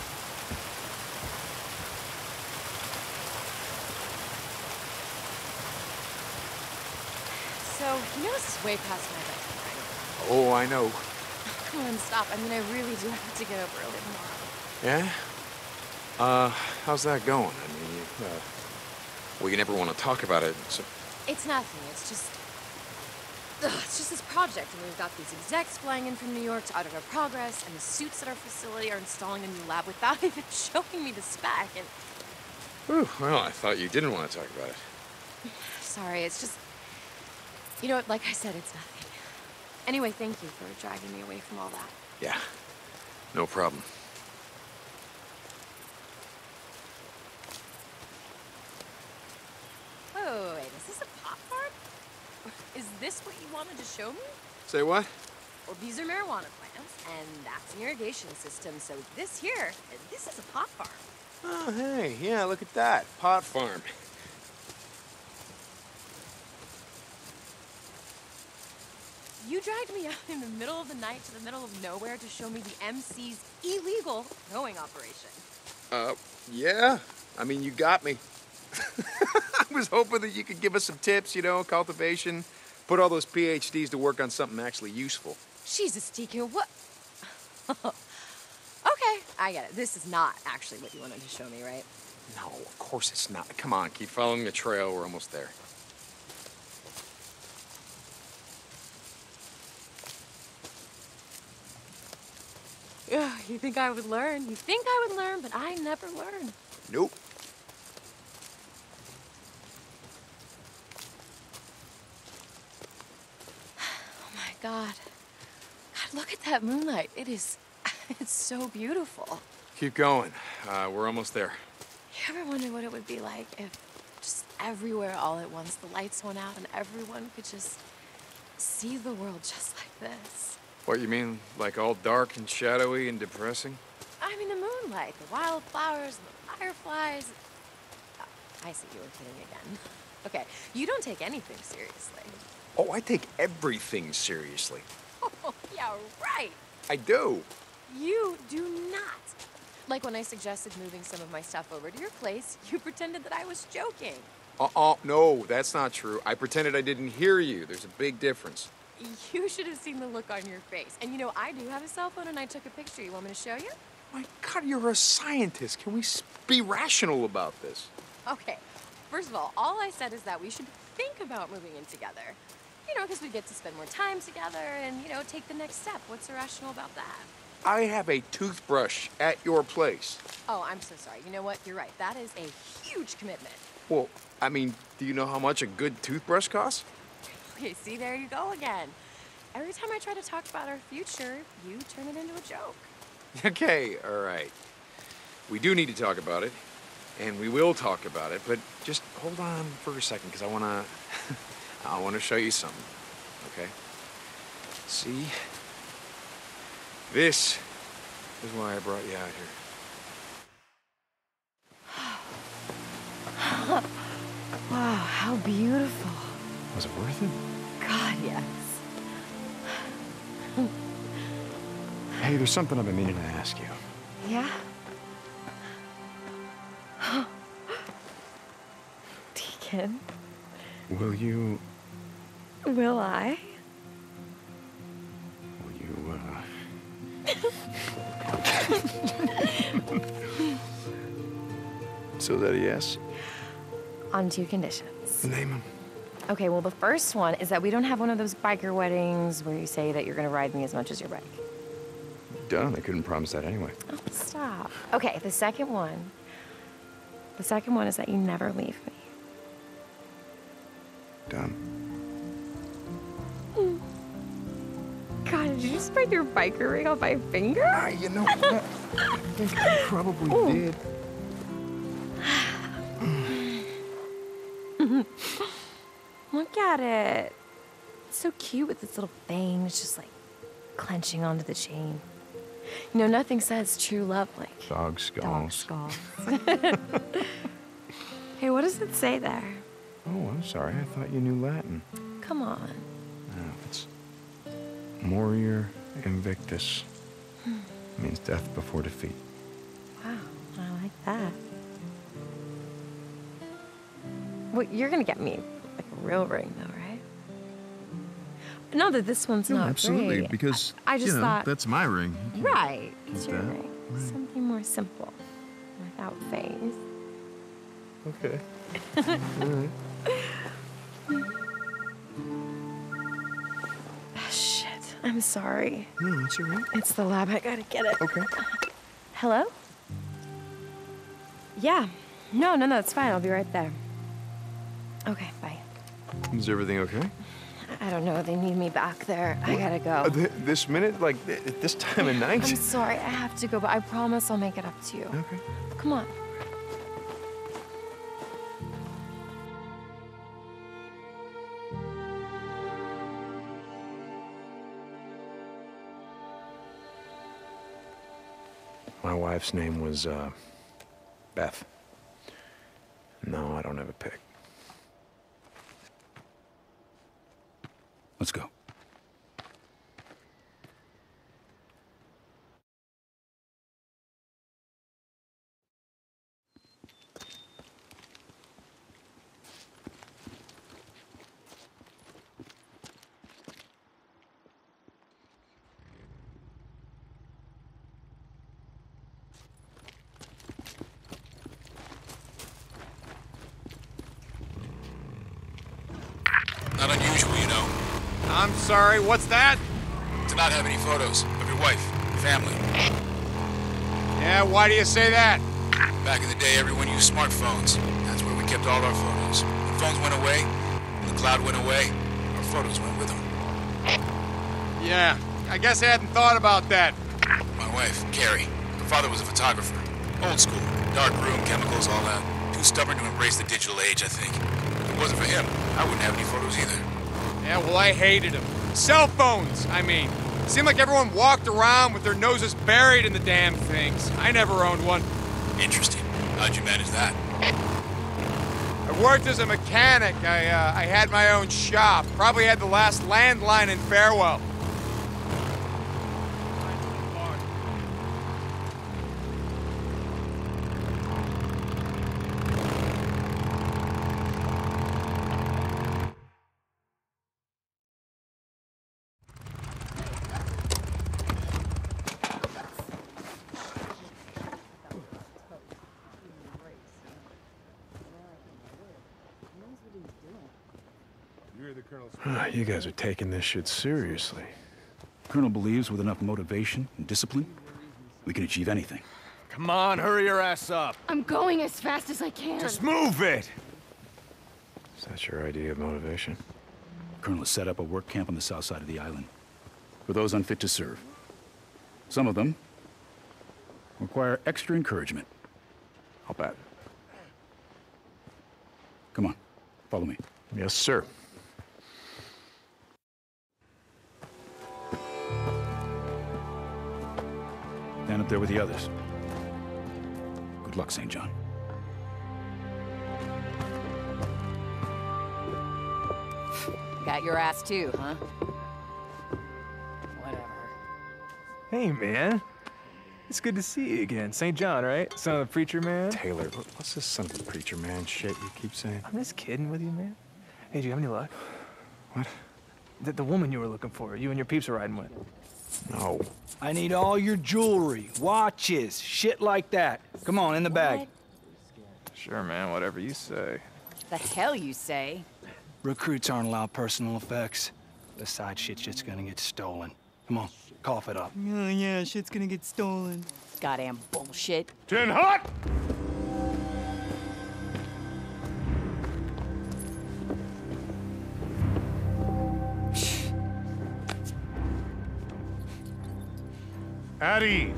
So, you know this is way past my bedtime, right? Oh, I know. Come on, stop. I mean, I really do have to get up early tomorrow. Yeah? Uh, how's that going? I mean, you, uh, well, you never want to talk about it, so... It's nothing. It's just... Ugh, it's just this project, and we've got these execs flying in from New York to audit our progress, and the suits at our facility are installing a new lab without even showing me the spec, and... Whew, well, I thought you didn't want to talk about it. Sorry, it's just... You know what, like I said, it's nothing. Anyway, thank you for dragging me away from all that. Yeah, no problem. Oh, wait, is this a pop farm? Is this what you wanted to show me? Say what? Well, these are marijuana plants, and that's an irrigation system, so this here, this is a pot farm. Oh, hey, yeah, look at that. Pot farm. You dragged me out in the middle of the night to the middle of nowhere to show me the M C's illegal growing operation. Uh, yeah. I mean, you got me. I was hoping that you could give us some tips, you know, cultivation, put all those P H Ds to work on something actually useful. Jesus, Deacon, what? Okay, I get it. This is not actually what you wanted to show me, right? No, of course it's not. Come on, keep following the trail. We're almost there. Ugh, you think I would learn? You think I would learn, but I never learn. Nope. Oh my God. God, look at that moonlight. It is, it's so beautiful. Keep going. Uh, we're almost there. You ever wonder what it would be like if just everywhere all at once the lights went out and everyone could just see the world just like this? What, you mean, like all dark and shadowy and depressing? I mean, the moonlight, the wildflowers, the fireflies. Oh, I see you were kidding again. Okay, you don't take anything seriously. Oh, I take everything seriously. Oh, yeah, right. I do. You do not. Like when I suggested moving some of my stuff over to your place, you pretended that I was joking. Uh-uh, no, that's not true. I pretended I didn't hear you. There's a big difference. You should have seen the look on your face. And you know, I do have a cell phone and I took a picture. You want me to show you? My God, you're a scientist. Can we s- be rational about this? Okay. First of all, all I said is that we should think about moving in together. You know, because we get to spend more time together and, you know, take the next step. What's irrational about that? I have a toothbrush at your place. Oh, I'm so sorry. You know what? You're right. That is a huge commitment. Well, I mean, do you know how much a good toothbrush costs? Okay, see, there you go again. Every time I try to talk about our future, you turn it into a joke. Okay, all right. We do need to talk about it, and we will talk about it, but just hold on for a second, because I want to... I want to show you something, okay? See? This is why I brought you out here. Wow, how beautiful. Was it worth it? God, yes. Hey, there's something I've been meaning to ask you. Yeah? Deacon, Will you... will I? Will you, uh... So that a yes? On two conditions. Name them. Okay, well, the first one is that we don't have one of those biker weddings where you say that you're gonna ride me as much as your bike. Done. I couldn't promise that anyway. Oh, stop. Okay, the second one. The second one is that you never leave me. Done. God, did you just break your biker ring off my finger? Ah, you know what? I think I probably Ooh. did. Look at it. It's so cute with its little fangs just like clenching onto the chain. You know, nothing says true love like Dog skulls. dog skulls. Hey, what does it say there? Oh, I'm sorry. I thought you knew Latin. Come on. No, it's Morior Invictus. Means death before defeat. Wow, I like that. Well, you're gonna get me like a real ring, though, right? No, that this one's No, not absolutely, great. because I, I just you know, thought that's my ring. You can't right. It's keep your that. ring. Right. Something more simple, without fangs. Okay. All right. Shit, I'm sorry. No, it's all right. It's the lab. I gotta get it. Okay. Hello? Yeah. No, no, no, it's fine. I'll be right there. Okay, bye. Is everything okay? I don't know. They need me back there. I gotta go. Uh, th- this minute? Like, th- at this time of night? I'm sorry. I have to go, but I promise I'll make it up to you. Okay. Come on. My wife's name was, uh, Beth. No, I don't have a pick. Let's go. Not unusual, you know, I'm sorry, what's that? to not have any photos of your wife, family. Yeah, why do you say that? Back in the day, everyone used smartphones. That's where we kept all our photos. When phones went away, when the cloud went away, our photos went with them. Yeah, I guess I hadn't thought about that. My wife, Carrie, her father was a photographer. Old school, dark room, chemicals, all that. Too stubborn to embrace the digital age, I think. If it wasn't for him, I wouldn't have any photos either. Yeah, well, I hated them. Cell phones, I mean. It seemed like everyone walked around with their noses buried in the damn things. I never owned one. Interesting. How'd you manage that? I worked as a mechanic. I, uh, I had my own shop. Probably had the last landline in Farewell. Ah, you guys are taking this shit seriously. Colonel believes with enough motivation and discipline, we can achieve anything. Come on, hurry your ass up. I'm going as fast as I can. Just move it! Is that your idea of motivation? Colonel has set up a work camp on the south side of the island for those unfit to serve. Some of them require extra encouragement. I'll bet. Come on, follow me. Yes, sir. Stand up there with the others. Good luck, Saint John. Got your ass too, huh? Whatever. Hey, man. It's good to see you again. Saint John, right? Son of the preacher man? Taylor, what's this son of a preacher man shit you keep saying? I'm just kidding with you, man. Hey, do you have any luck? What? The, the woman you were looking for, you and your peeps are riding with. No. I need all your jewelry, watches, shit like that. Come on, in the bag. What? Sure, man, whatever you say. The hell you say? Recruits aren't allowed personal effects. Besides, shit's just gonna get stolen. Come on, cough it up. Oh, yeah, shit's gonna get stolen. Goddamn bullshit. Tin hot! At ease.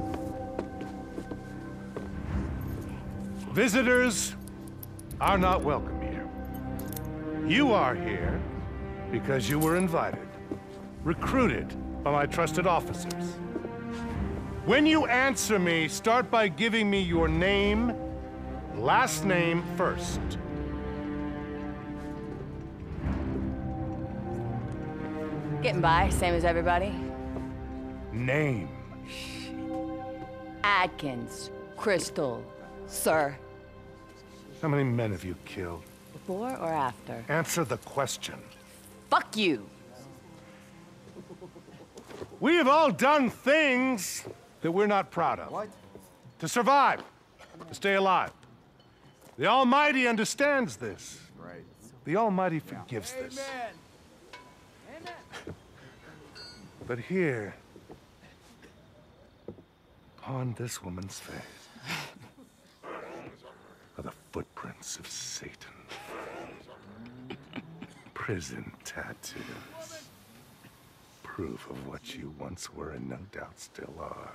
Visitors are not welcome here. You are here because you were invited, recruited by my trusted officers. When you answer me, start by giving me your name, last name first. Getting by, same as everybody. Name. Adkins, Crystal, sir. How many men have you killed? Before or after? Answer the question. Fuck you! We have all done things that we're not proud of. What? To survive, to stay alive. The Almighty understands this. Right. The Almighty forgives this. Amen. But here, upon this woman's face, are the footprints of Satan. Prison tattoos. Proof of what you once were and no doubt still are.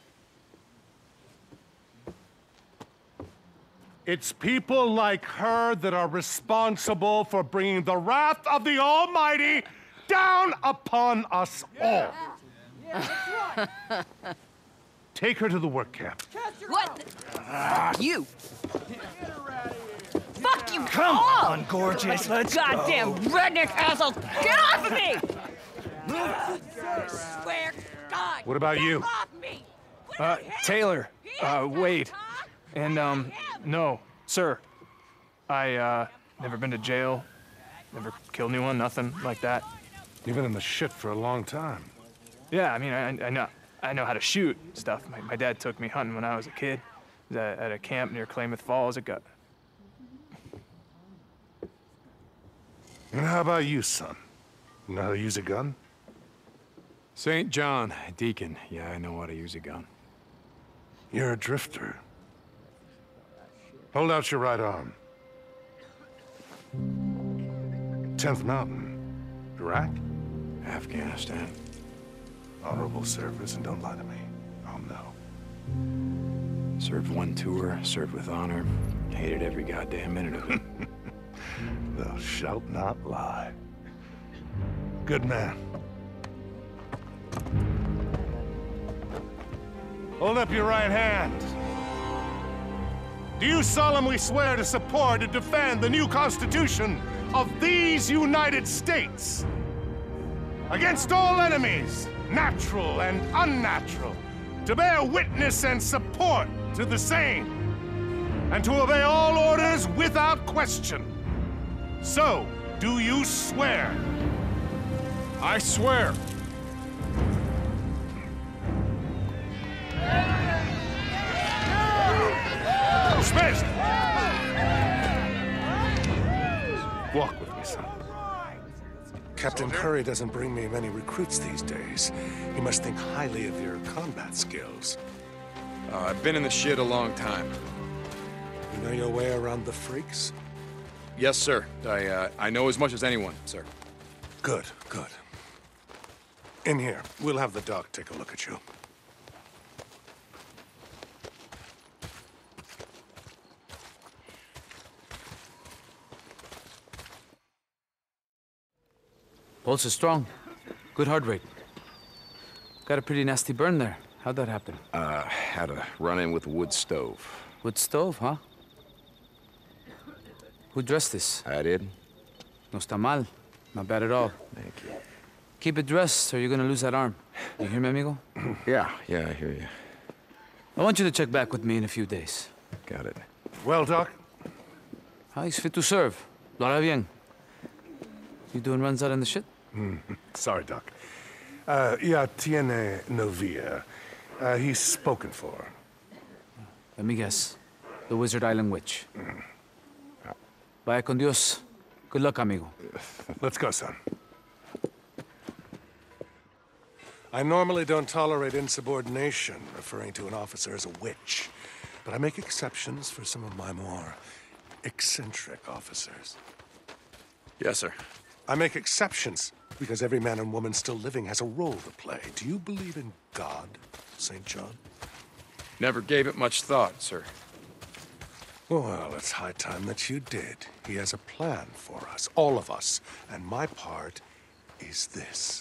It's people like her that are responsible for bringing the wrath of the Almighty down upon us all. Take her to the work camp. What? Fuck you! Fuck you! Come all! on, gorgeous, let's Goddamn go. redneck asshole! Get off of me! Swear God! What about get you? Off me! Uh, Taylor, uh, wait. And, um, no, sir. I, uh, never been to jail, never killed anyone, nothing like that. You've been in the shit for a long time. Yeah, I mean, I, I know, I know how to shoot stuff. My, my dad took me hunting when I was a kid. It was at, at a camp near Klamath Falls. It got... And how about you, son? You know how to use a gun? Saint John, Deacon. Yeah, I know how to use a gun. You're a drifter. Hold out your right arm. tenth Mountain. Iraq? Afghanistan. Honorable service, and don't lie to me. I'll know. Served one tour, served with honor. Hated every goddamn minute of it. Thou shalt not lie. Good man. Hold up your right hand. Do you solemnly swear to support and defend the new Constitution of these United States against all enemies, natural and unnatural, to bear witness and support to the same, and to obey all orders without question? So, do you swear? I swear. Dismissed! Walk with me, son. Captain soldier. Curry doesn't bring me many recruits these days. He must think highly of your combat skills. Uh, I've been in the shit a long time. You know your way around the freaks? Yes, sir. I, uh, I know as much as anyone, sir. Good, good. In here. We'll have the doc take a look at you. Pulse is strong. Good heart rate. Got a pretty nasty burn there. How'd that happen? Uh, had a run-in with a wood stove. Wood stove, huh? Who dressed this? I did. No está mal. Not bad at all. Thank you. Keep it dressed or you're gonna lose that arm. You hear me, amigo? Yeah, yeah, I hear you. I want you to check back with me in a few days. Got it. Well, Doc? Ah, he's fit to serve. Lo hará bien. You doing runs out in the shit? Mm, sorry, Doc. Uh, ya tiene novia. Uh, he's spoken for. Let me guess. The Wizard Island Witch. Mm. Vaya con Dios. Good luck, amigo. Let's go, son. I normally don't tolerate insubordination, referring to an officer as a witch. But I make exceptions for some of my more eccentric officers. Yes, sir. I make exceptions because every man and woman still living has a role to play. Do you believe in God, Saint John? Never gave it much thought, sir. Well, it's high time that you did. He has a plan for us, all of us, and my part is this.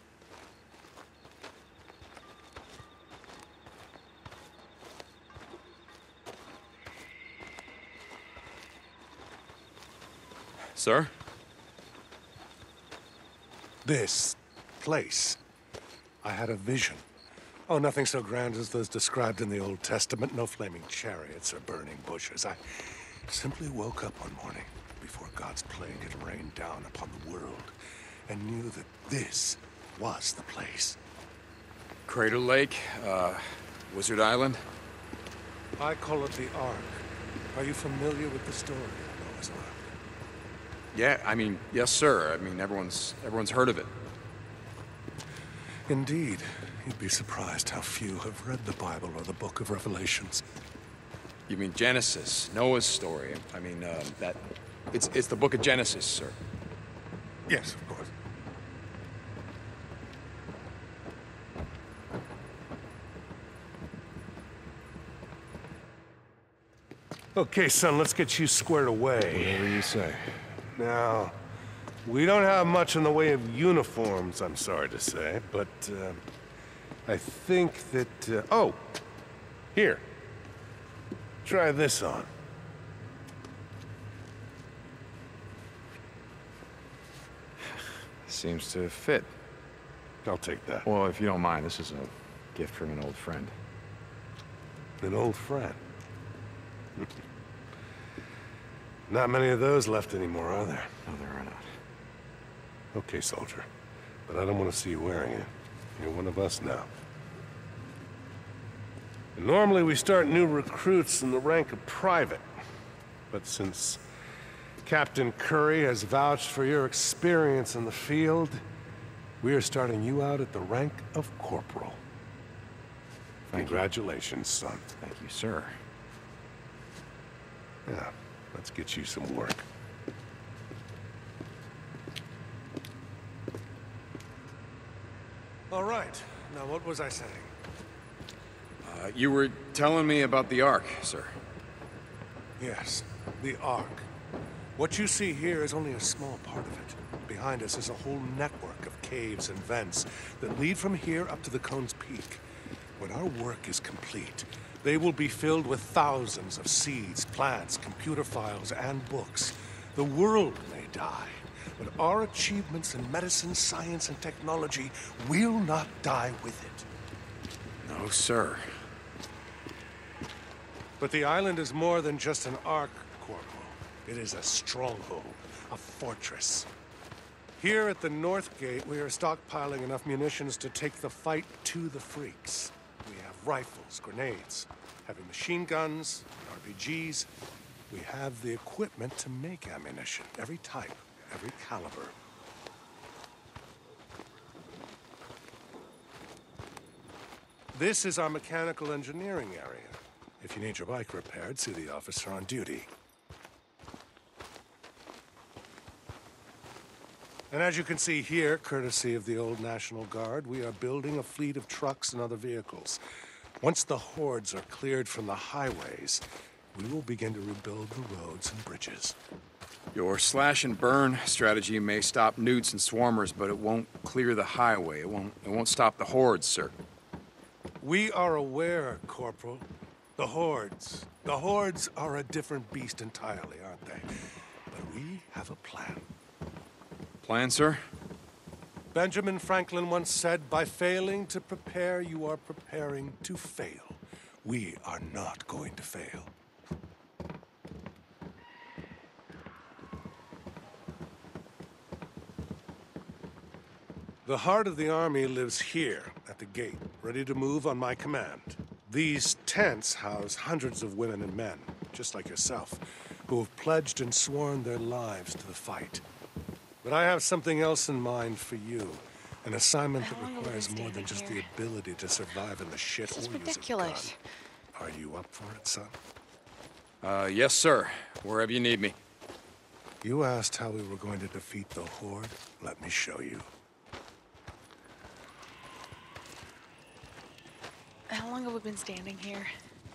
Sir? This place. I had a vision. Oh, nothing so grand as those described in the Old Testament. No flaming chariots or burning bushes. I simply woke up one morning before God's plague had rained down upon the world and knew that this was the place. Crater Lake, uh, Wizard Island? I call it the Ark. Are you familiar with the story of Noah's Ark? Yeah, I mean, yes, sir. I mean, everyone's everyone's heard of it. Indeed. You'd be surprised how few have read the Bible or the Book of Revelations. You mean Genesis, Noah's story? I mean, uh, that... It's, it's the Book of Genesis, sir. Yes, of course. Okay, son, let's get you squared away. Whatever you say. Now, we don't have much in the way of uniforms, I'm sorry to say, but uh, I think that... Uh, oh! Here. Try this on. Seems to fit. I'll take that. Well, if you don't mind, this is a gift from an old friend. An old friend? Not many of those left anymore, are there? No, there are not. Okay, soldier. But I don't want to see you wearing it. You're one of us now. And normally we start new recruits in the rank of private. But since Captain Curry has vouched for your experience in the field, we are starting you out at the rank of corporal. Thank Congratulations, you. son. Thank you, sir. Yeah, let's get you some work. All right. Now, what was I saying? Uh, you were telling me about the Ark, sir. Yes, the Ark. What you see here is only a small part of it. Behind us is a whole network of caves and vents that lead from here up to the Cone's Peak. When our work is complete, they will be filled with thousands of seeds, plants, computer files, and books. The world may die, but our achievements in medicine, science, and technology will not die with it. No, sir. But the island is more than just an ark, Corporal. It is a stronghold, a fortress. Here at the North Gate, we are stockpiling enough munitions to take the fight to the freaks. We have rifles, grenades, heavy machine guns, R P Gs. We have the equipment to make ammunition, every type, every caliber. This is our mechanical engineering area. If you need your bike repaired, see the officer on duty. And as you can see here, courtesy of the old National Guard, we are building a fleet of trucks and other vehicles. Once the hordes are cleared from the highways, we will begin to rebuild the roads and bridges. Your slash and burn strategy may stop newts and swarmers, but it won't clear the highway. It won't, it won't stop the hordes, sir. We are aware, Corporal. The hordes. The hordes are a different beast entirely, aren't they? But we have a plan. Plan, sir? Benjamin Franklin once said, by failing to prepare, you are preparing to fail. We are not going to fail. The heart of the army lives here, at the gate, ready to move on my command. These tents house hundreds of women and men, just like yourself, who have pledged and sworn their lives to the fight. But I have something else in mind for you. An assignment that requires more than just the ability to survive in the shit or use a gun. Ridiculous. Are you up for it, son? Uh, yes, sir. Wherever you need me. You asked how we were going to defeat the Horde. Let me show you. How long have we been standing here?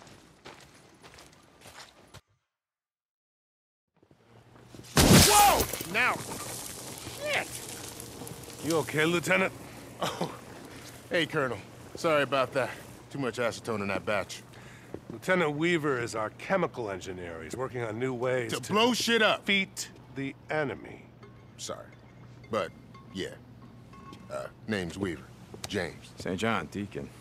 Whoa! Now! Shit! You okay, Lieutenant? Oh, hey, Colonel. Sorry about that. Too much acetone in that batch. Lieutenant Weaver is our chemical engineer. He's working on new ways to, to blow shit up. Defeat the enemy. Sorry. But, yeah. Uh, name's Weaver. James. Saint John, Deacon.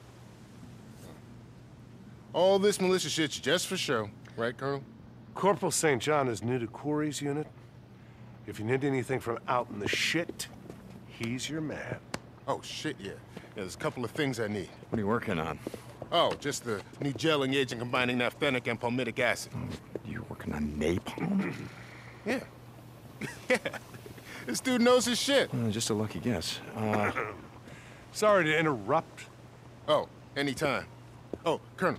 All this militia shit's just for show. Right, Colonel? Corporal Saint John is new to Corey's unit. If you need anything from out in the shit, he's your man. Oh, shit, yeah. Yeah, there's a couple of things I need. What are you working on? Oh, just the new gelling agent combining naphthenic and palmitic acid. You working on napalm? Yeah. Yeah. This dude knows his shit. Uh, just a lucky guess. Uh... Sorry to interrupt. Oh, anytime. Oh, Colonel.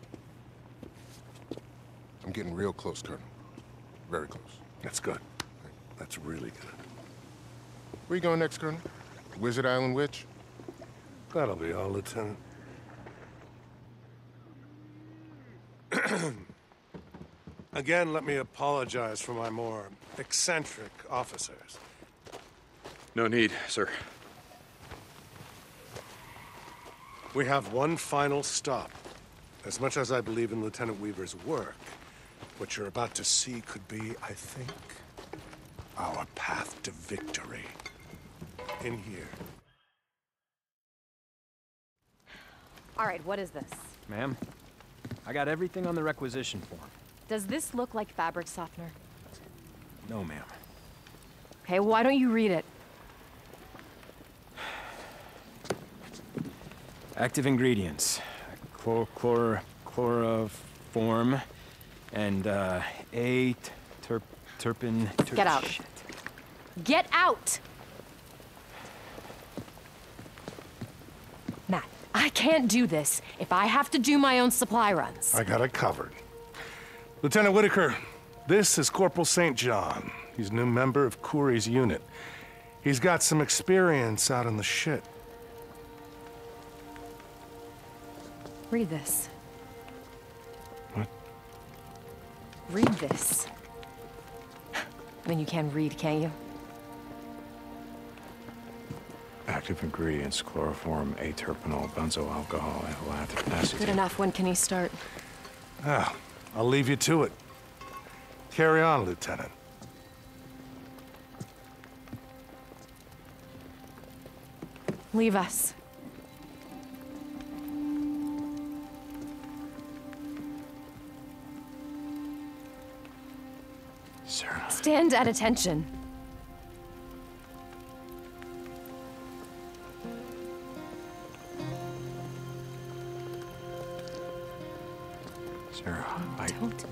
I'm getting real close, Colonel. Very close. That's good. That's really good. Where you going next, Colonel? Wizard Island Witch? That'll be all, Lieutenant. Again, let me apologize for my more eccentric officers. No need, sir. We have one final stop. As much as I believe in Lieutenant Weaver's work, what you're about to see could be, I think, our path to victory. In here. All right, what is this? Ma'am, I got everything on the requisition form. Does this look like fabric softener? No, ma'am. Okay, why don't you read it? Active ingredients. Chlor... chlor... chloroform. And, uh, A... terp... terpin... Ter Get out. Shit. Get out! Matt, I can't do this if I have to do my own supply runs. I got it covered. Lieutenant Whitaker, this is Corporal Saint John. He's a new member of Corey's unit. He's got some experience out in the shit. Read this. What? Read this. I mean, you can read, can't you? Active ingredients, chloroform, aterpenol, benzoyl alcohol, and lactic acid. Good enough. When can he start? Ah, I'll leave you to it. Carry on, Lieutenant. Leave us. Sarah. Stand at attention. Sarah, I... Don't.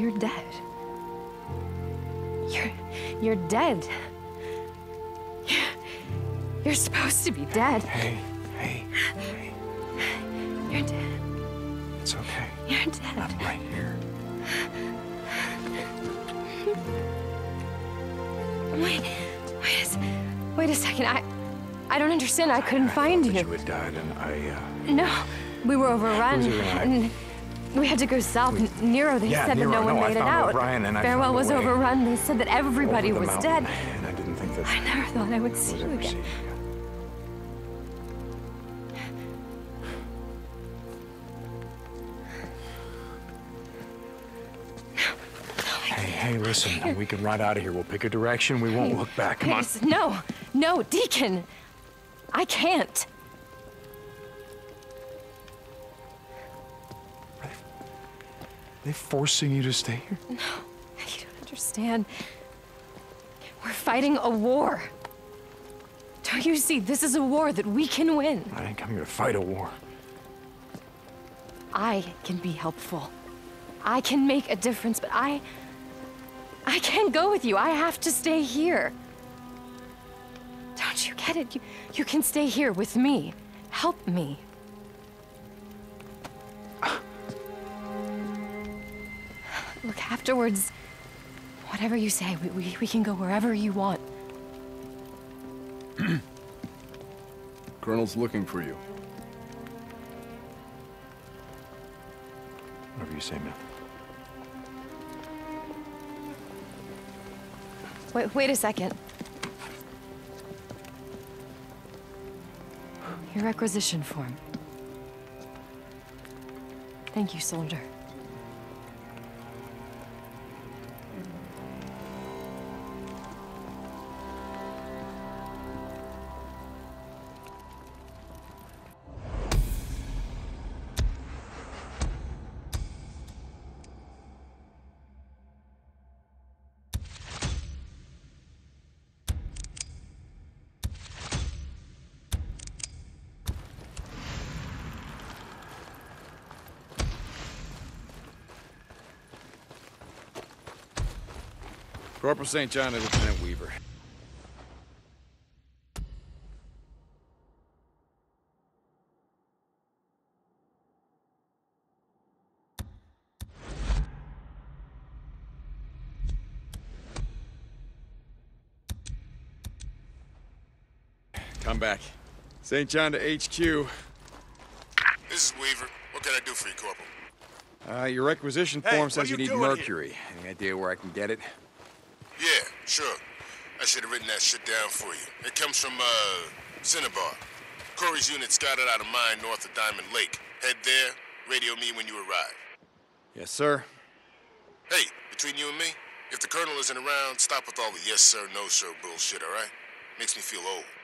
You're dead. You're... you're dead. You're supposed to be dead. Hey, hey, hey. You're dead. It's okay. You're dead. I'm right here. Wait, wait a, s- wait a second. I, I don't understand. I couldn't I find thought you. that you had died, and I, uh... No, we were overrun, Who's it, and we had to go south. N- Nero, they Yeah, said Nero, that no one no, I made it found out. O'Brien, and I Farewell found a was way overrun. They said that everybody over the was mountain, dead. and I didn't think that... I never thought I would see you ever again. see you again. Hey, hey, listen, we can ride out of here. We'll pick a direction. We won't look back. Come on. Please, no, no, Deacon. I can't. Are they forcing you to stay here? No, you don't understand. We're fighting a war. Don't you see? This is a war that we can win. I didn't come here to fight a war. I can be helpful. I can make a difference, but I... I can't go with you. I have to stay here. Don't you get it? You, you can stay here with me. Help me. Look, afterwards, whatever you say, we, we, we can go wherever you want. Colonel's looking for you. Whatever you say, man. Wait, wait a second. Your requisition form. Thank you, soldier. Corporal Saint John and Lieutenant Weaver. Come back. Saint John to H Q. This is Weaver. What can I do for you, Corporal? Uh, your requisition Hey, form what says are you you need doing mercury. Any idea where I can get it? Yeah, sure. I should have written that shit down for you. It comes from, uh, Cinnabar. Corey's unit scouted out a mine north of Diamond Lake. Head there, radio me when you arrive. Yes, sir. Hey, between you and me, if the Colonel isn't around, stop with all the yes sir, no sir bullshit, all right? Makes me feel old.